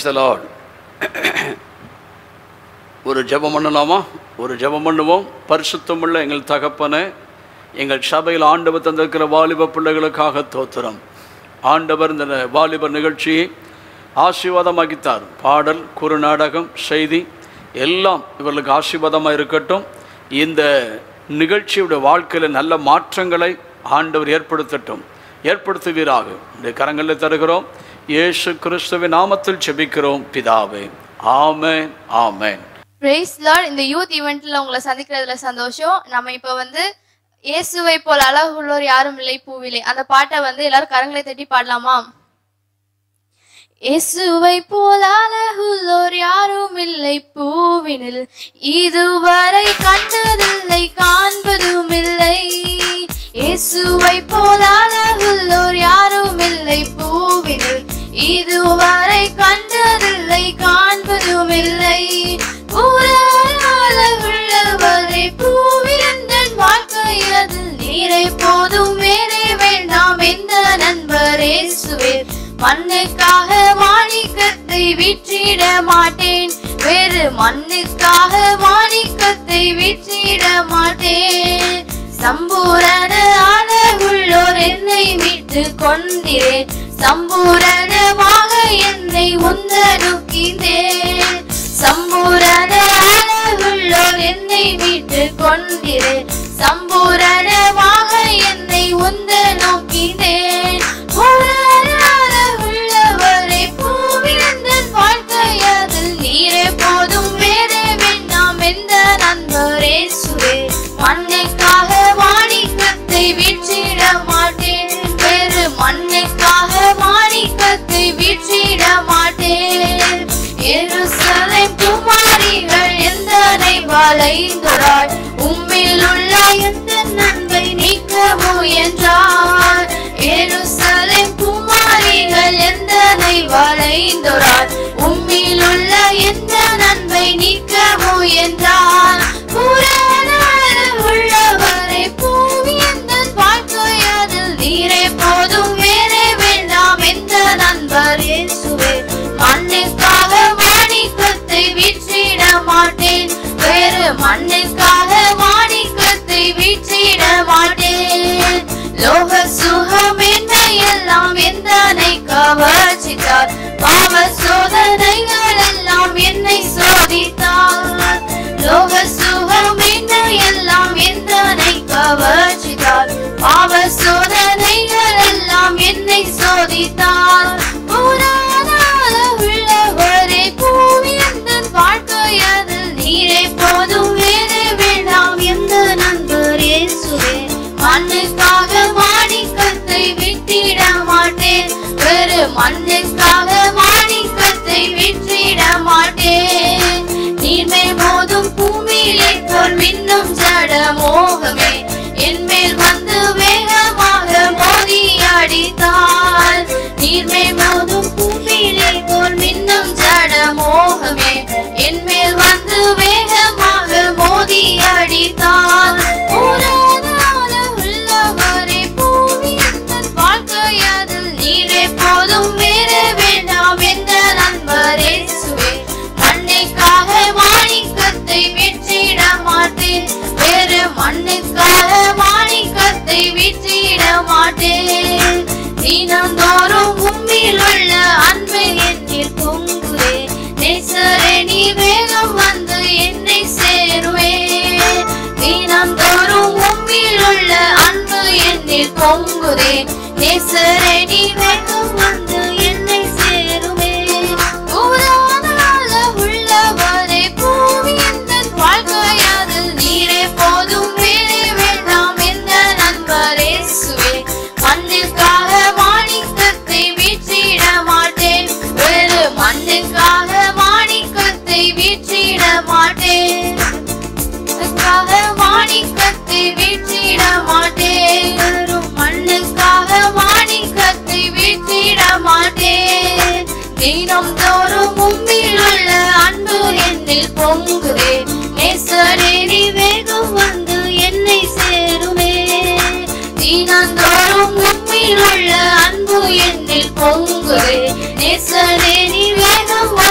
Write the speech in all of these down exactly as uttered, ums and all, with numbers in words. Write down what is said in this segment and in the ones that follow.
தி Lord. ஒரு ஜெபம் பண்ணலாமா? ஒரு ஜெபம் பண்ணுவோம். பரிசுத்தமுள்ள எங்கள் தகப்பனே, எங்கள் சபையில் ஆண்டவர் தந்திருக்கிற வாலிப பிள்ளைகளுக்காக தோத்திரம். ஆண்டவர் இந்த வாலிப நிகழ்ச்சியை ஆசீர்வாதமாக்கித்தார். பாடல், குறுநாடகம், செய்தி எல்லாம் இவர்களுக்கு ஆசீர்வாதமாக இருக்கட்டும். இந்த நிகழ்ச்சியுடைய வாழ்க்கையில் நல்ல மாற்றங்களை ஆண்டவர் ஏற்படுத்தட்டும், ஏற்படுத்துவீராக. இந்த கரங்களில் தருகிறோம். இயேசு கிறிஸ்துவின் நாமத்தில் ஜெபிக்கிறோம் பிதாவே, ஆமென், ஆமென். Praise Lord. இந்த யூத் ஈவெண்ட்ல உங்களை சந்திக்கிறதுல சந்தோஷம். நம்ம இப்போ வந்து இயேசுவை போல் அழகுள்ளோர் யாரும் இல்லை பூவிலே, அந்த பாட்டை வந்து எல்லாரும் கரங்களை தட்டி பாடலாமா? இயேசுவை போல் அழகுள்ளோர் யாரும் இல்லை பூவினில், இதுவரை கண்டதில்லை காண்பதும் இல்லை. இயேசுவை போல் அழகுள்ளோர் யாரும் இல்லை பூவினில், இதுவரை கண்டதில்லை காண்பதும் இல்லை. அழகுள்ளவரை பூவின் வாழ்க்கையதில் நீரை போதும் வேறே வேண்டாம் எந்த நண்பர் இயேசுவே. மண்ணுக்காக மாணிக்கத்தை விற்றிட மாட்டேன், வேறு மண்ணுக்காக மாணிக்கத்தை விற்றிட மாட்டேன். சம்பூரண அழகுள்ளோர் என்னை மீட்டு கொண்டீரேன், சம்பூரணமாக என்னை உந்த நோக்கினேன். சம்பூரண அழகுள்ளோர் என்னை மீட்டு கொண்டீரேன், சம்பூரணமாக என்னை உந்த நோக்கினேன். அழகுள்ளவரை பூவின் வாழ்க்கையதில் நீரே போதும் வேறே வேண்டாம் எந்த நண்பர் இயேசுவே. மண்ணுக்காக மாணிக்கத்தை விற்றிட மாட்டேன், வேறு மண்ணுக்காக மாணிக்கத்தை விற்றிட மாட்டேன். எருசலேம் குமாரிகள் எந்தனை வளைந்தாள், உம்மில் உள்ள எந்த நன்மை நீக்க முயன்றார். எருசலேம் குமாரிகள் எந்தனை வளைந்தாள், உம்மில் உள்ள எந்த நன்மை நீக்க முயன்றார். உள்ளவரை பூவின் வாழ்க்கையதில் நீரே போதும் வேறே வேண்டாம் எந்த நண்பர் இயேசுவே. மண்ணுக்காக மாணிக்கத்தை விற்றிட மாட்டேன், வேறு மண்ணுக்காக மாணிக்கத்தை விற்றிட மாட்டேன். லோக சுகம் எல்லாம் எந்தனை கவர்ச்சித்தார், பாவ சோதனைகள் எல்லாம் என்னை சோதித்தார். லோக சுகம் எல்லாம் எந்தனை கவர்ச்சித்தார், பாவ சோதனைகள் எல்லாம் என்னை சோதித்தார். உள்ளவரை பூவின் வாழ்க்கையதில் நீரே போதும் வேறே வேண்டாம் எந்த நண்பர் இயேசுவே. மண்ணுக்காக மாணிக்கத்தை விட்டிட மாட்டேன், வேறு மண்ணுக்காக மாணிக்கத்தை விற்றிட மாட்டேன். நீர்மை மோதும் பூமியிலே போல் மின்னும் ஜட மோகமே என் மேல் வந்து வேகமாக மோதி அடித்தார். நீர்மை மோதும் பூமியிலே போல் மின்னும் ஜட மோகமே என் மேல் வந்து வேகமாக மோதி அடித்தார். உள்ளவரை பூவின் வாழ்க்கையதில் நீரே போதும் வேறே வேண்டாம் எந்த நண்பர் இயேசுவே. மண்ணுக்காக மாணிக்கத்தை விற்றிட மாட்டேன், வேறு மண்ணுக்காக மாணிக்கத்தை விற்றிட மாட்டேன். தினந்தோறும் உம்மில் உள்ள அன்பு என்னில் பொங்குதே, நேசரே நீ வேகம் வந்து என்னை சேருவே. தினந்தோறும் உம்மில் உள்ள அன்பு என்னில் பொங்குதே, நேசரே நீ வேகம் வந்து என்னை சேருவே. உள்ளவரை பூவின் வாழ்க்கையதில் நீரே போதும் வேறே வேண்டாம் எந்த நண்பர் இயேசுவே. மண்ணுக்காக மாணிக்கத்தை விற்றிட மாட்டேன், வேறு மண்ணுக்காக மாணிக்கத்தை விற்றிட மாட்டேன். மாணிக்கத்தை விற்றிட மாட்டேன், மண்ணுக்காக மாணிக்கத்தை விற்றிட மாட்டேன். தினம் தோறும் உம்மில் உள்ள அன்பு என்னில் பொங்குதே, நேசரே நீ வேகம் வந்து என்னை சேருவே. தினந்தோறும் உம்மில் உள்ள அன்பு என்னில் பொங்குதே, நேசரே நீ வேகம்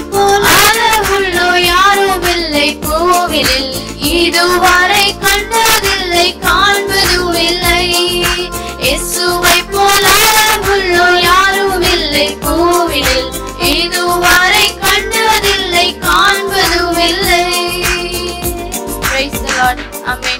போல் அழகுள்ளோ யாரும் இல்லை பூவிலில் இதுவரை கண்டதில்லை காண்பதும் இல்லை இயேசுவை போல் அழகுள்ளோ யாரும் இல்லை பூவிலில் இதுவரை கண்டதில்லை காண்பதும் இல்லை. Praise the Lord. Amen.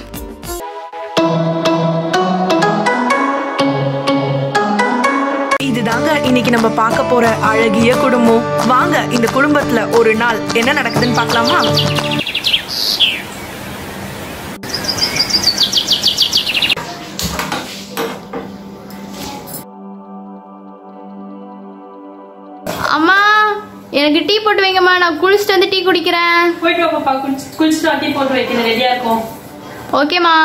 இதுதாங்க இன்னைக்கு நம்ம பார்க்க போற அழகிய குடும்பம். வாங்க இந்த குடும்பத்துல ஒரு நாள் என்ன நடக்குதுன்னு பார்க்கலாமா? அம்மா எனக்கு டீ போட்டு வைங்கம்மா, நான் குளிச்சுட்டு வந்து டீ குடிக்கிறேன். போயிட்டு வா பாப்பா, குளிச்சு குளிச்சுட்டு டீ போட்டு வைக்கிறேன், ரெடியா இருக்கும். ஓகேம்மா.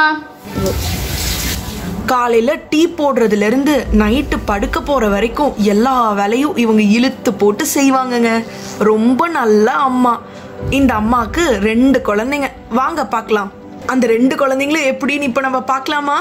காலையில டீ போடுறதுல இருந்து நைட்டு படுக்க போற வரைக்கும் எல்லா வேலையும் இவங்க இழுத்து போட்டு செய்வாங்கங்க. ரொம்ப நல்ல அம்மா. இந்த அம்மாக்கு ரெண்டு குழந்தைங்க. வாங்க பார்க்கலாம் அந்த ரெண்டு குழந்தைங்களும் எப்படின்னு இப்ப நம்ம பார்க்கலாமா?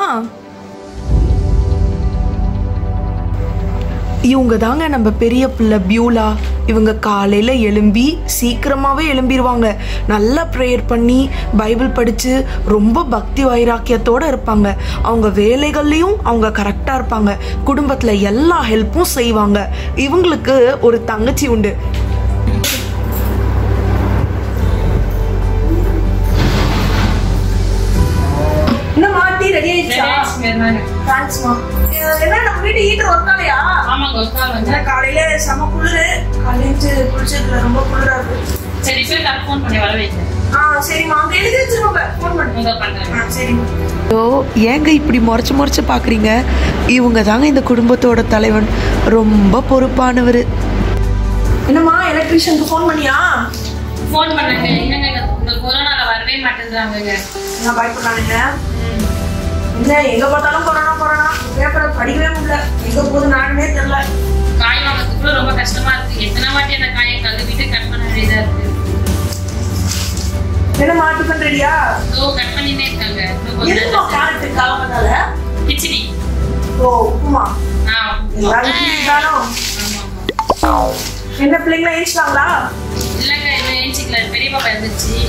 இவங்க தாங்க நம்ம பெரிய பிள்ளை பியூலா. இவங்க காலையில எழும்பி சீக்கிரமாவே எழும்பிடுவாங்க. நல்லா ப்ரேயர் பண்ணி பைபிள் படிச்சு ரொம்ப பக்தி வைராக்கியத்தோட இருப்பாங்க. அவங்க வேலைகள்லயும் அவங்க கரெக்டா இருப்பாங்க. குடும்பத்துல எல்லா ஹெல்ப்பும் செய்வாங்க. இவங்களுக்கு ஒரு தங்கச்சி உண்டு. காலையில செம குளிரு. காலேஜ் குளிச்சதுல ரொம்ப குளிரா இருக்கு. சரி சரி, நான் ஃபோன் பண்ணி வர வைக்கிறேன். ஆ சரிம்மா, அங்க எழுதி வச்சிருங்க. ஃபோன் பண்ணுங்க. பண்றேன். சரிம்மா. ஓ, ஏங்க இப்படி முறைச்சு முறைச்சு பாக்குறீங்க? இவங்க தாங்க இந்த குடும்பத்தோட தலைவன். ரொம்ப பொறுப்பானவர். என்னம்மா எலக்ட்ரிஷியனுக்கு ஃபோன் பண்ணியா? ஃபோன் பண்ணுங்க. என்னங்க இந்த கொரோனால வரவே மாட்டேங்கிறாங்கங்க. நான் பயப்படாதீங்க. இல்ல எங்க பார்த்தாலும் கொரோனா கொரோனா. பேப்பரை படிக்கவே முடியல. எங்க போகுது நானுமே தெரியல. காய் வாங்குறதுக்குள்ள ரொம்ப கஷ்டமா இருக்கு. எத்தனை வாட்டி அந்த காயை கழுவிட்டு கட் பண்ண வேண்டியதா இருக்கு. என்ன மாட்டு பண்றியா? ஓ, கட் பண்ணிட்டே இருக்காங்க. என்ன காரட்டு காலமதால? கிச்சடி. ஓ, உப்புமா. ஆ, எல்லாரும் ஆமா. என்ன பிள்ளைங்க ஏஞ்சிட்டாங்களா? இல்லங்க, இது ஏஞ்சிக்கல. பெரிய பாப்பா இருந்துச்சு.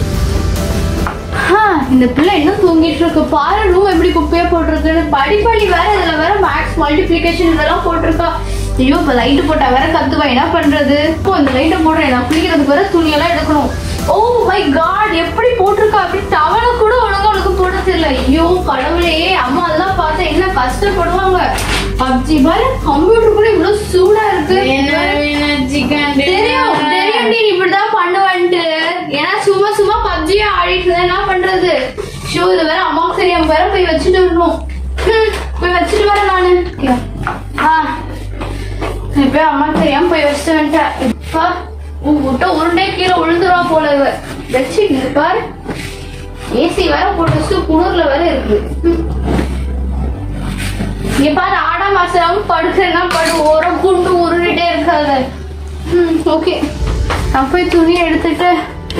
இந்த பிள்ளை இன்னும் தூங்கிட்டு இருக்கு. பாரு ரூம் எப்படி குப்பையா போட்டிருக்குன்னு. படிப்படி வேற, இதுல வேற மேக்ஸ் மல்டிபிளிகேஷன் இதெல்லாம் போட்டிருக்கா. ஐயோ, இப்ப லைட்டு போட்டா வேற கத்துவா, என்ன பண்றது? இப்போ இந்த லைட்டை போடுறேன். நான் குளிக்கிறதுக்கு வேற துணியெல்லாம் எடுக்கணும். ஓ மை காட், எப்படி போட்டிருக்கா? அப்படி டவலை கூட ஒழுங்கா உனக்கு போட தெரியல. ஐயோ கடவுளே, அம்மா அதெல்லாம் பார்த்தா என்ன கஷ்டப்படுவாங்க. பப்ஜி பாரு, கம்ப்யூட்டர் கூட இவ்வளவு சூடா இருக்கு. தெரியும் தெரியும், நீ இப்படிதான் பண்ணுவான்ட்டு. ஏன்னா சும்மா சும்மா பப்ஜியா ஆடிட்டு என்ன பண்றது? ஷோ, இது வேற அம்மாக்கு சரியா வேற போய் வச்சுட்டு வரணும். போய் வச்சுட்டு வர நானு. இப்ப அம்மாக்கு தெரியாம போய் வச்சுட்டு வந்துட்டேன். விட்ட உருண்டே கீழே விழுந்துருவா போல. வச்சுட்டு பாரு, ஏசி வேற போட்டு குளிர்ல வேற இருக்கு. இங்க பாரு, ஆடா மாசம் படுக்கிறேன்னா படு, ஓரம் குண்டு உருண்டுட்டே இருக்காது. ம் ஓகே, நான் போய் துணியை எடுத்துட்டு.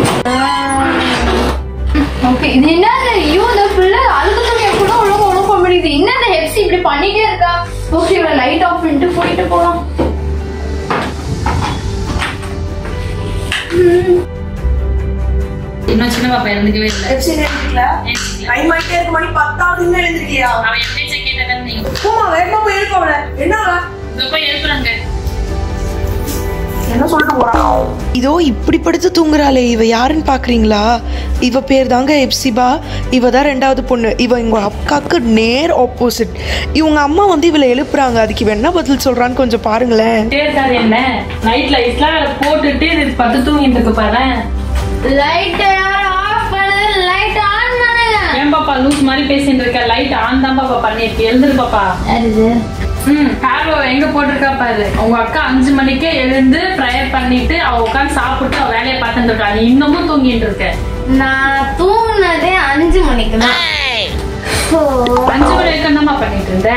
ஓகே, இது என்னது? ஐயோ, இந்த பிள்ளை அழுகு துணியை கூட ஒழுங்கு ஒழுங்க முடியுது. என்ன இந்த ஹெப்சி இப்படி பண்ணிட்டே இருக்கா? ஓகே, இவளை லைட் ஆஃப் பண்ணிட்டு போயிட்டு போலாம். இன்னும் சின்ன பாப்பா எழுந்துக்கவே இல்லை. டைம் ஆயிட்டே இருக்கு. மணி பத்தாவது இன்னும் எழுந்திருக்கியா? அவன் எப்படி கேட்டேன் நீங்க? போமா, வேகமா போய் எழுப்ப அவளை. என்ன போய் எழுப்புறாங்க. என்ன சொல்லிட்டு போறா? இதோ இப்படி படுத்து தூங்குறாளே, இவ யாருன்னு பாக்குறீங்களா? இவ பேர் தாங்க எப்சிபா. இவ தான் ரெண்டாவது பொண்ணு. இவ எங்க அக்காக்கு நேர் ஆப்போசிட். இவங்க அம்மா வந்து இவளை எழுப்புறாங்க. அதுக்கு இவ என்ன பதில் சொல்றான்னு கொஞ்சம் பாருங்களேன். என்ன நைட் லைட்லாம் போட்டுட்டு பத்து தூங்கிட்டு இருக்கு பாரு. லைட் ஆஃப் பண்ணு, லைட் ஆன் பண்ணு. ஏன் பாப்பா லூஸ் மாதிரி பேசிட்டு இருக்க? லைட் ஆன் தான் பாப்பா பண்ணிட்டு. எழுந்துரு பாப்பா. ம் கார்வோ எங்க போட்டிருக்கா பாரு. உங்க அக்கா அஞ்சு மணிக்கே எழுந்து ப்ரேயர் பண்ணிட்டு அவ உட்காந்து சாப்பிட்டு அவ வேலையை பார்த்துட்டு இருக்கா. நீ இன்னமும் தூங்கிட்டு இருக்க. நான் தூங்குனதே அஞ்சு மணிக்கு தான். அஞ்சு மணி வரைக்கும் என்னமா பண்ணிட்டு இருந்த?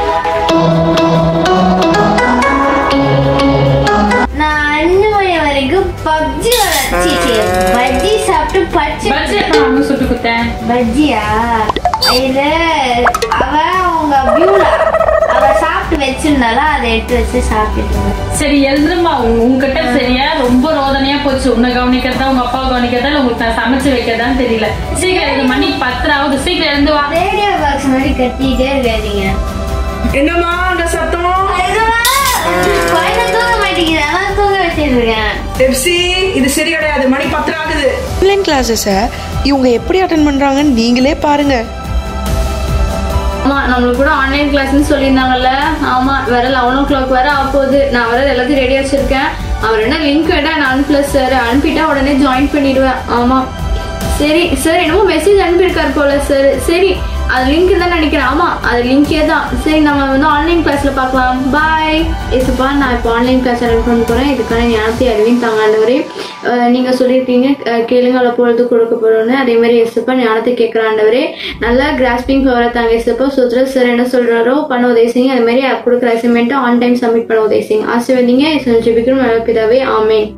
நான் அஞ்சு மணி வரைக்கும் பப்ஜி விளையாச்சு. பஜ்ஜி சாப்பிட்டு பச்சை பஜ்ஜி நான் சுட்டு குத்தேன். பஜ்ஜியா? இது அவ உங்க பியூலா அவ சாப்பிட்டு வச்சிருந்தாலும் அதை எடுத்து வச்சு சாப்பிட்டு. சரி எழுதுமா, உங்ககிட்ட சரியா ரொம்ப ரோதனையா போச்சு. உன்னை கவனிக்கிறதா உங்க அப்பா கவனிக்கிறதா இல்ல உங்களுக்கு நான் சமைச்சு வைக்கிறதான்னு தெரியல. சீக்கிரம் எழுது, மணி பத்தராவது, சீக்கிரம் எழுந்து வா. ரேடியோ பாக்ஸ் மாதிரி கட்டிட்டே இருக்காதீங்க. என்னம்மா அந்த சத்தம்? குழந்தை தூங்க மாட்டேங்குது, அதான் தூங்க வச்சிருக்கேன். பெப்சி, இது சரி கிடையாது. மணி பத்தரை ஆகுது. ஆன்லைன் கிளாஸஸை இவங்க எப்படி அட்டென்ட் பண்றாங்கன்னு நீங்களே பாருங்க. ஆமா, நம்மளுக்கு கூட ஆன்லைன் கிளாஸ்ன்னு சொல்லியிருந்தாங்கல்ல. ஆமா, வேற லெவன் ஓ கிளாக் வேற ஆக போகுது. நான் வேற எல்லாத்தையும் ரெடி வச்சிருக்கேன். அவர் என்ன லிங்க் கேட்டா நான் அனுப்பல சார், அனுப்பிட்டா உடனே ஜாயின் பண்ணிடுவேன். ஆமா சரி சார், என்னமோ மெசேஜ் அனுப்பியிருக்காரு போல சார். சரி, அது லிங்க் தான் நினைக்கிறேன். ஆமா, அது லிங்கே தான். சரி, நம்ம வந்து ஆன்லைன் கிளாஸ்ல பார்க்கலாம். பாய். இதுப்பா, நான் இப்போ ஆன்லைன் கிளாஸ் அட்டன் பண்ண போறேன். இதுக்கான ஞானத்தை அறிவின் தாங்காண்டவரே, நீங்க சொல்லியிருக்கீங்க கேளுங்களை பொழுது கொடுக்கப்படும்னு. அதே மாதிரி எஸ்ப்பா ஞானத்தை கேட்கிற ஆண்டவரே, நல்லா கிராஸ்பிங் பவரை தாங்க எஸ்ப்பா. சுத்ரா சார் என்ன சொல்றாரோ பண்ண உதவி செய்யுங்க. அதே மாதிரி கொடுக்குற அசைன்மெண்ட்டை ஆன் டைம் சப்மிட் பண்ண உதவி செய்யுங்க. ஆசீர்வதிங்க. ஜெபிக்கிறோம் நல்ல பிதாவே, ஆமென்.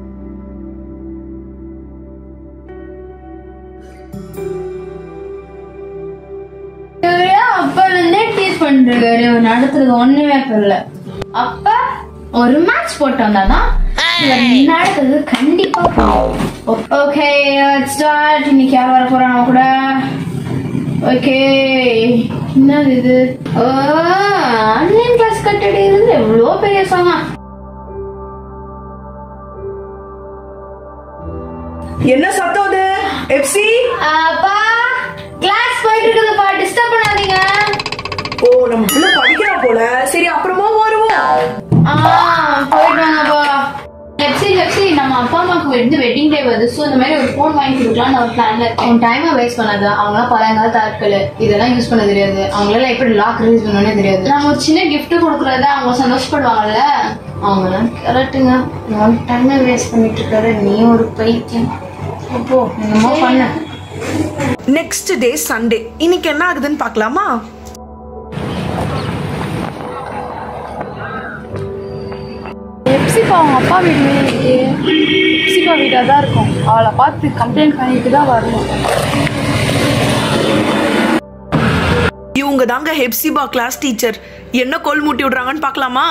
அப்பா இருந்தே டீச் பண்ணிருக்காரு, நடத்துறது ஒண்ணுமே தெரியல. அப்ப ஒரு மேட்ச் போட்டு வந்தாதான் நடத்துறது கண்டிப்பா. Okay start. இன்னைக்கு யார் வர போறாங்க கூட? ஓகே, என்னது இது? ஆன்லைன் கிளாஸ் கட்டடி இருந்து எவ்வளோ பெரிய சாங்க. என்ன சத்தம் அது? எப்சி, அப்பா கிளாஸ் போயிட்டு இருக்குதுப்பா, டிஸ்டர்ப் பண்ணாதீங்க. ஓ, நம்ம புள்ள படிக்கிறா போல. சரி, அப்புறமா வருவோம். ஆ, போயிட்டு வாங்கப்பா. லெப்சி லெப்சி, நம்ம அப்பா அம்மாவுக்கு வந்து வெட்டிங் டே வருது. ஸோ இந்த மாதிரி ஒரு ஃபோன் வாங்கி கொடுக்கலாம்னு ஒரு பிளான்ல இருக்கேன். அவங்க டைமை வேஸ்ட் பண்ணாது. அவங்களாம் பழங்காலத்து ஆட்கள், இதெல்லாம் யூஸ் பண்ண தெரியாது. அவங்களால எப்படி லாக் ரிலீஸ் பண்ணணும்னே தெரியாது. நம்ம ஒரு சின்ன கிஃப்ட் கொடுக்குறத அவங்க சந்தோஷப்படுவாங்கல்ல. அவங்களாம் கரெக்டுங்க. நான் டைமை வேஸ்ட் பண்ணிட்டு இருக்காரு. நீ ஒரு பைத்தியம். அப்போ என்னமோ பண்ண. Next day Sunday. இன்னைக்கு என்ன ஆகுதுன்னு பார்க்கலாமா? எப்சிப்பா அவங்க அப்பா வீடு இருக்கு. எப்சிப்பா வீடாக தான் இருக்கும். அவளை பார்த்து கம்ப்ளைண்ட் பண்ணிட்டு தான் வரணும். இவங்க தாங்க ஹெப்சிபா கிளாஸ் டீச்சர். என்ன கோல் மூட்டி விடுறாங்கன்னு பார்க்கலாமா?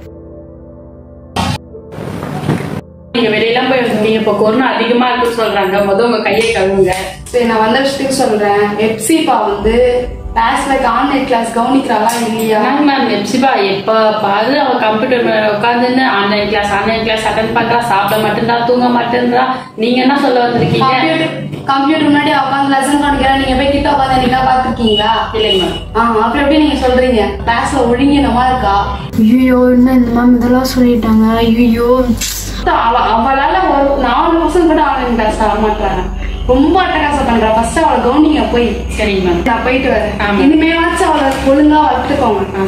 நீங்க வெளியெல்லாம் போய் வந்தீங்க, இப்போ கொரோனா அதிகமா இருக்குன்னு சொல்றாங்க. முதல் உங்க கையை கழுவுங்க. சரி, நான் வந்த விஷயத்துக்கு சொல்றேன். எப்சிப்பா வந்து கிளாஸ்ல ஆன்லைன் கிளாஸ் கவனிக்கிறாளா இல்லையா? மேம் எப்சிபா எப்ப பாரு அவ கம்ப்யூட்டர் மேல உட்காந்துன்னு online class online class attend பண்றா. சாப்பிட மாட்டேன்றா, தூங்க மாட்டேன்றா. நீங்க என்ன சொல்ல வந்திருக்கீங்க? கம்ப்யூட்டர் முன்னாடி உட்காந்து லெசன் கவனிக்கிறா. நீங்க போய் கிட்ட உட்காந்து நீங்க பாத்துருக்கீங்களா? இல்லைங்க மேம். ஆஹ் அப்புறம் எப்படி நீங்க சொல்றீங்க? கிளாஸ்ல ஒழுங்கினமா இருக்கா? ஐயோ, என்ன இந்த மேம் இதெல்லாம் சொல்லிட்டாங்க. ஐயோ, அவளால ஒரு நாலு மாசம் கூட ஆன்லைன் கிளாஸ் வர மாட்டாங்க. ரொம்ப அட்டகாசம் பண்றா. ஃபர்ஸ்ட் அவளை கவனிங்க போய். சரிங்க மேம், நான் போயிட்டு வரேன். இனிமேலாச்சும் அவளை ஒழுங்கா வளர்த்துக்கோங்க.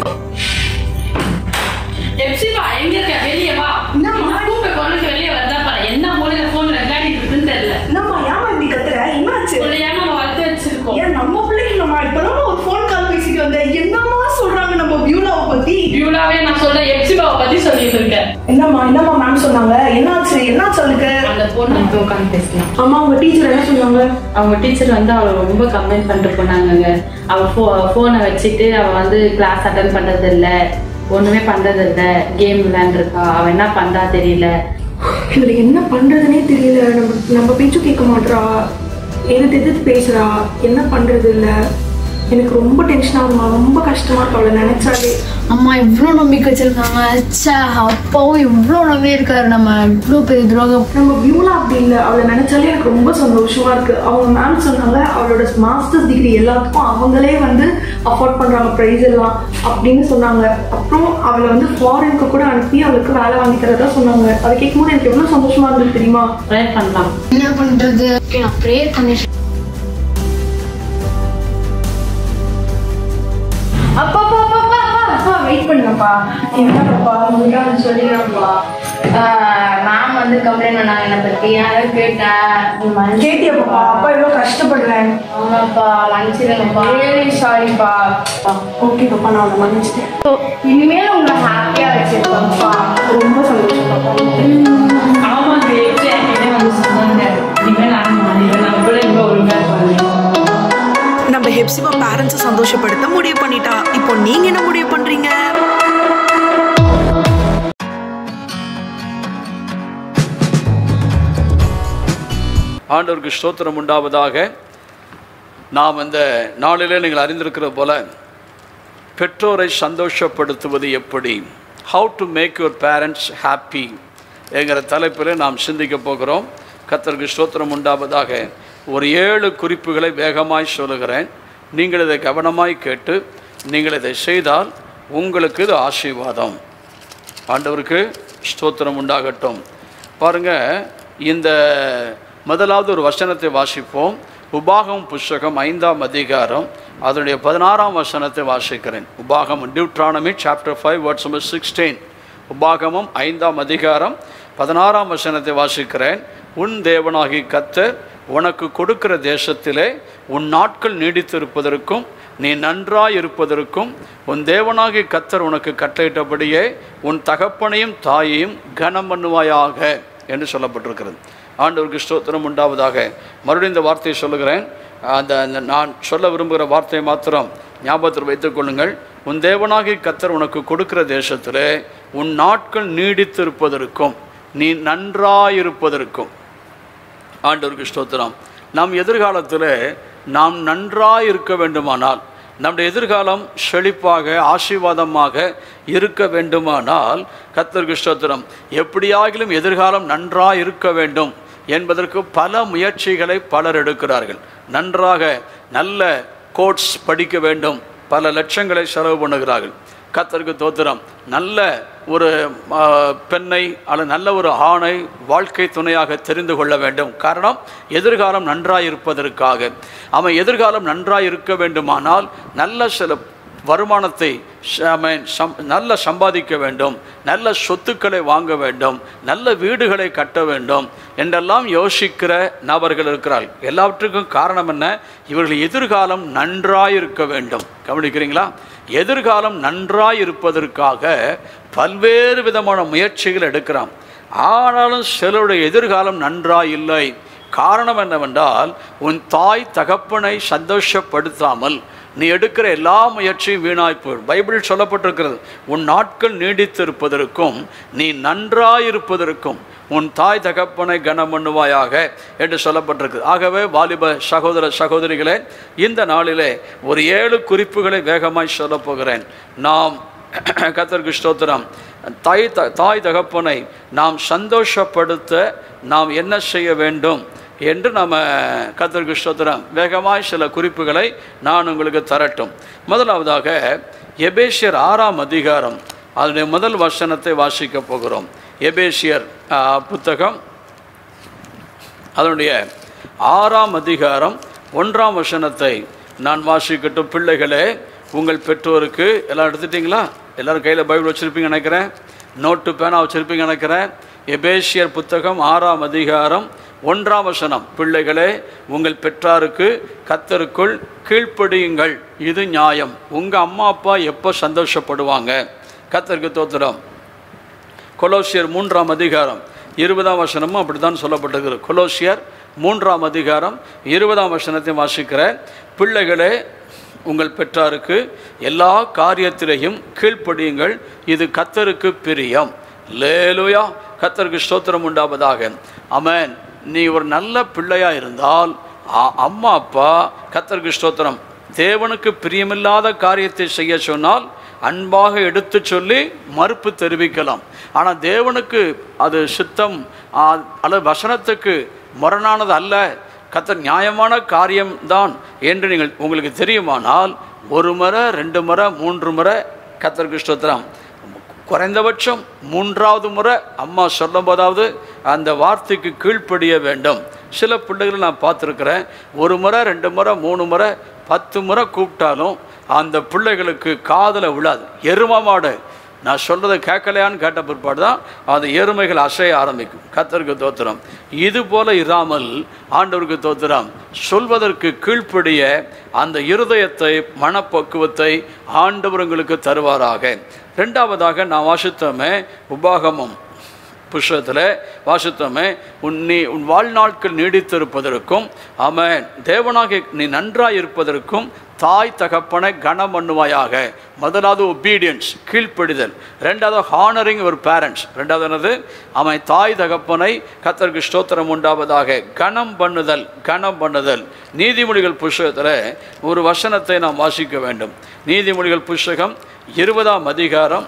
எப்சிபா எங்க இருக்க? வெளியே வா. கூப்பிட்டு கொண்டு வெளியே வரதா பாரு. என்ன மூலையில போன் விளையாடிட்டு இருக்குன்னு தெரியல. நம்ம ஏமா இப்படி கத்துற? என்னாச்சு? பிள்ளையா நம்ம வளர்த்து வச்சிருக்கோம். ஏன் நம்ம பிள்ளைக்கு நம்ம இப்பதான் ஒரு போன் கால் பேசிட்டு வந்த. என்னமா சொல்றாங்க நம்ம பியூலாவை பத்தி? பியூலாவே நான் சொல்ல எப்சிபாவை பத்தி சொல்லிட்டு இருக்கேன். என்னம்மா என்னம்மா மேம் சொன்னாங்க? என்னாச்சு? என்ன சொல்லுங்க? அந்த பொண்ணு வந்து உட்காந்து பேசலாம். ஆமா, உங்க டீச்சர் என்ன சொன்னாங்க? அவங்க டீச்சர் வந்து அவளை ரொம்ப கம்ப்ளைண்ட் பண்ணிட்டு போனாங்க. அவ போனை வச்சுட்டு அவ வந்து கிளாஸ் அட்டன் பண்றது இல்ல, ஒண்ணுமே பண்றது இல்ல, கேம் விளையாண்டுருக்கா. அவ என்ன பண்றா தெரியல. இதுல என்ன பண்றதுன்னே தெரியல. நம்ம நம்ம பேச்சு கேட்க மாட்டா, எதிர்த்து எதிர்த்து பேசுறா. என்ன பண்றது இல்ல. எனக்கு ரொம்ப டென்ஷன் ஆகுமா, ரொம்ப கஷ்டமா இருக்கு அவளை நினைச்சாலே. அம்மா இவ்வளோ நம்பிக்கை வச்சிருக்காங்க. அச்சா, அப்பாவும் இவ்வளோ நம்பி இருக்காரு. நம்ம இவ்வளோ பெரிய துரோகம். நம்ம பியூலா அப்படி இல்லை. அவளை நினைச்சாலே எனக்கு ரொம்ப சந்தோஷமா இருக்கு. அவங்க மேம் சொன்னாங்க அவளோட மாஸ்டர்ஸ் டிகிரி எல்லாத்துக்கும் அவங்களே வந்து அஃபோர்ட் பண்றாங்க ப்ரைஸ் எல்லாம் அப்படின்னு சொன்னாங்க. அப்புறம் அவளை வந்து ஃபாரினுக்கு கூட அனுப்பி அவளுக்கு வேலை வாங்கி தரதா சொன்னாங்க. அதை கேட்கும்போது எனக்கு எவ்வளவு சந்தோஷமா இருந்தது தெரியுமா? ப்ரேயர் பண்ணலாம். என்ன பண்றது? நான் ப்ரேயர் பண்ணி அப்பா அப்பா அப்பா அப்பா அப்பா வெயிட் பண்ணுங்கப்பா. என்னப்பா உங்களுக்கு சொல்லிடுறப்பா. மேம் வந்து கம்ப்ளைண்ட் பண்ணாங்க என்னை பத்தி. யாரும் கேட்டேன். கேட்டியப்பா? அப்பா எவ்வளவு கஷ்டப்படுறேன். ஆமாப்பா, மன்னிச்சிருங்கப்பா. ரியலி சாரிப்பா. ஓகேப்பா, நான் அவனை மன்னிச்சிட்டேன். இனிமேல் உங்களை ஹாப்பியா வச்சிருக்கோம்ப்பா. ரொம்ப சந்தோஷப்பா. ஆமாங்க, எக்ஸாக்ட் வந்து சொன்னாங்க. இனிமேல் நான் மாறிடுவேன். நம்ம கூட இப்போ ஒழுங்கா இருப்பாங்க. நம்ம ஹெப்சிபா பேரண்ட்ஸை சந்தோஷப்படுத்த முடிவு பண்ணிட்டா. இப்போ நீங்க என்ன முடிவு பண்றீங்க? ஆண்டவருக்கு ஸ்தோத்திரம் உண்டாவதாக. நாம் இந்த நாளிலே நீங்கள் அறிந்திருக்கிற போல பெற்றோரை சந்தோஷப்படுத்துவது எப்படி, how to make your parents happy என்கிற தலைப்பில் நாம் சிந்திக்க போகிறோம். கர்த்தருக்கு ஸ்தோத்திரம் உண்டாவதாக. ஒரு ஏழு குறிப்புகளை வேகமாய் சொல்லுகிறேன். நீங்கள் இதை கவனமாய் கேட்டு நீங்கள் இதை செய்தால் உங்களுக்கு இது ஆசீர்வாதம். ஆண்டவருக்கு ஸ்தோத்திரம் உண்டாகட்டும். பாருங்கள், இந்த முதலாவது ஒரு வசனத்தை வாசிப்போம். உபாகம் புஸ்தகம் ஐந்தாம் அதிகாரம் அதனுடைய பதினாறாம் வசனத்தை வாசிக்கிறேன். உபாகமம், Deuteronomy chapter five words number sixteen. உபாகமம் ஐந்தாம் அதிகாரம் பதினாறாம் வசனத்தை வாசிக்கிறேன். உன் தேவனாகி கர்த்தர் உனக்கு கொடுக்கிற தேசத்திலே உன் நாட்கள் நீடித்திருப்பதற்கும் நீ நன்றாய் இருப்பதற்கும் உன் தேவனாகி கர்த்தர் உனக்கு கட்டளையிட்டபடியே உன் தகப்பனையும் தாயையும் கனம் பண்ணுவாயாக என்று சொல்லப்பட்டிருக்கிறது. ஆண்டவருக்கு ஸ்தோத்திரம் உண்டாவதாக. மறுபடியும் இந்த வார்த்தையை சொல்லுகிறேன். அந்த நான் சொல்ல விரும்புகிற வார்த்தையை மாத்திரம் ஞாபகத்தில் வைத்துக் கொள்ளுங்கள். உன் தேவனாகி கர்த்தர் உனக்கு கொடுக்கிற தேசத்திலே உன் நாட்கள் நீடித்திருப்பதற்கும் நீ நன்றாயிருப்பதற்கும். ஆண்டவருக்கு ஸ்தோத்திரம். நம் எதிர்காலத்தில் நாம் நன்றாக இருக்க வேண்டுமானால், நம்முடைய எதிர்காலம் செழிப்பாக ஆசீர்வாதமாக இருக்க வேண்டுமானால், கர்த்தருக்கு ஸ்தோத்திரம், எப்படியாகிலும் எதிர்காலம் நன்றாக இருக்க வேண்டும் என்பதற்கு பல முயற்சிகளை பலர் எடுக்கிறார்கள். நன்றாக நல்ல கோர்ஸ் படிக்க வேண்டும், பல லட்சங்களை செலவு பண்ணுகிறார்கள். கர்த்தருக்கு தோத்திரம். நல்ல ஒரு பெண்ணை அல்லது நல்ல ஒரு ஆணை வாழ்க்கை துணையாக தெரிந்து கொள்ள வேண்டும். காரணம், எதிர்காலம் நன்றாக இருப்பதற்காக. அவன் எதிர்காலம் நன்றாக இருக்க வேண்டுமானால் நல்ல சில வருமானத்தை நல்ல சம்பாதிக்க வேண்டும், நல்ல சொத்துக்களை வாங்க வேண்டும், நல்ல வீடுகளை கட்ட வேண்டும் என்றெல்லாம் யோசிக்கிற நபர்கள் இருக்கிறார்கள். எல்லாவற்றுக்கும் காரணம் என்ன? இவர்கள் எதிர்காலம் நன்றாக இருக்க வேண்டும். கவனிக்கிறீங்களா? எதிர்காலம் நன்றாய் இருப்பதற்காக பல்வேறு விதமான முயற்சிகள் எடுக்கிறான். ஆனாலும் சிலருடைய எதிர்காலம் நன்றாய் இல்லை. காரணம் என்னவென்றால், உன் தாய் தகப்பனை சந்தோஷப்படுத்தாமல் நீ எடுக்கிற எல்லா முயற்சியும் வீணாய்ப்பு. பைபிள் சொல்லப்பட்டிருக்கிறது, உன் நாட்கள் நீடித்திருப்பதற்கும் நீ நன்றாயிருப்பதற்கும் உன் தாய் தகப்பனை கனம் பண்ணுவாயாக என்று சொல்லப்பட்டிருக்கு. ஆகவே வாலிப சகோதர சகோதரிகளே, இந்த நாளிலே ஒரு ஏழு குறிப்புகளை வேகமாய் சொல்ல போகிறேன். நாம் கர்த்தருக்கு ஸ்தோத்திரம், தாய் தாய் தகப்பனை நாம் சந்தோஷப்படுத்த நாம் என்ன செய்ய வேண்டும் என்று நம்ம கர்த்தருக்கு ஸ்தோத்திரம் வேகமாய் சில குறிப்புகளை நான் உங்களுக்கு தரட்டும். முதலாவதாக எபேசியர் ஆறாம் அதிகாரம் அதனுடைய முதல் வசனத்தை வாசிக்க போகிறோம். எபேசியர் புத்தகம் அதனுடைய ஆறாம் அதிகாரம் ஒன்றாம் வசனத்தை நான் வாசிக்கட்டும். பிள்ளைகளே, உங்கள் பெற்றோருக்கு எல்லாம் எடுத்துட்டிங்களா? எல்லோரும் கையில் பைபிள் வச்சுருப்பீங்க நினைக்கிறேன், நோட்டு பேனா வச்சுருப்பீங்க நினைக்கிறேன். எபேசியர் புத்தகம் ஆறாம் அதிகாரம் ஒன்றாம் வசனம். பிள்ளைகளே, உங்கள் பெற்றாருக்கு கர்த்தருக்குள் கீழ்ப்படியுங்கள், இது நியாயம். உங்கள் அம்மா அப்பா எப்போ சந்தோஷப்படுவாங்க? கர்த்தருக்கு தோத்திரம். கொலோசியர் மூன்றாம் அதிகாரம் இருபதாம் வசனமும் அப்படி தான் சொல்லப்பட்டிருக்கிறது. கொலோசியர் மூன்றாம் அதிகாரம் இருபதாம் வசனத்தை வாசிக்கிற, பிள்ளைகளே, உங்கள் பெற்றாருக்கு எல்லா காரியத்திலையும் கீழ்ப்படியுங்கள், இது கர்த்தருக்கு பிரியம். லேலூயா, கர்த்தருக்கு ஸ்தோத்திரம் உண்டாவதாக. ஆமென். நீ ஒரு நல்ல பிள்ளையாக இருந்தால் அம்மா அப்பா கர்த்தருக்கு ஸ்தோத்திரம் தேவனுக்கு பிரியமில்லாத காரியத்தை செய்ய சொன்னால் அன்பாக எடுத்து சொல்லி மறுப்பு தெரிவிக்கலாம். ஆனால் தேவனுக்கு அது சித்தம் அல்லது வசனத்துக்கு முரணானது அல்ல, கர்த்தர் நியாயமான காரியம்தான் என்று நீங்கள் உங்களுக்கு தெரியுமானால் ஒரு முறை ரெண்டு முறை மூன்று முறை கர்த்தருக்கு ஸ்தோத்திரம் குறைந்தபட்சம் மூன்றாவது முறை அம்மா சொல்லும் போதாவது அந்த வார்த்தைக்கு கீழ்ப்படிய வேண்டும். சில பிள்ளைகளை நான் பார்த்துருக்குறேன், ஒரு முறை ரெண்டு முறை மூணு முறை பத்து முறை கூப்பிட்டாலும் அந்த பிள்ளைகளுக்கு காதில் விழாது. எருமை மாடு நான் சொல்கிறத கேட்கலையான்னு கேட்ட பிற்பாடு தான் அந்த எருமைகள் அசைய ஆரம்பிக்கும். கர்த்தருக்கு தோத்திரம். இது போல இராமல் ஆண்டவருக்கு தோத்திரம் சொல்வதற்கு கீழ்ப்படிய அந்த இருதயத்தை மனப்பக்குவத்தை ஆண்டவர் உங்களுக்கு தருவாராக. ரெண்டாவதாக நான் வாசித்தோமே உபாகமம் புஸ்தகத்தில் வாசித்தோமே, உன் நீ உன் வாழ்நாட்கள் நீடித்திருப்பதற்கும் ஆமென் தேவனாக நீ நன்றாய் இருப்பதற்கும் தாய் தகப்பனை கனம் பண்ணுவாயாக. முதலாவது ஒபீடியன்ஸ், கீழ்ப்படிதல். ரெண்டாவது ஹானரிங் ஒரு பேரண்ட்ஸ். ரெண்டாவது என்னது? அவன் தாய் தகப்பனை கர்த்தருக்கு ஸ்தோத்திரம் உண்டாவதாக கனம் பண்ணுதல், கனம் பண்ணுதல். நீதிமொழிகள் புஸ்தகத்தில் ஒரு வசனத்தை நாம் வாசிக்க வேண்டும். நீதிமொழிகள் புஸ்தகம் இருபதாம் அதிகாரம்,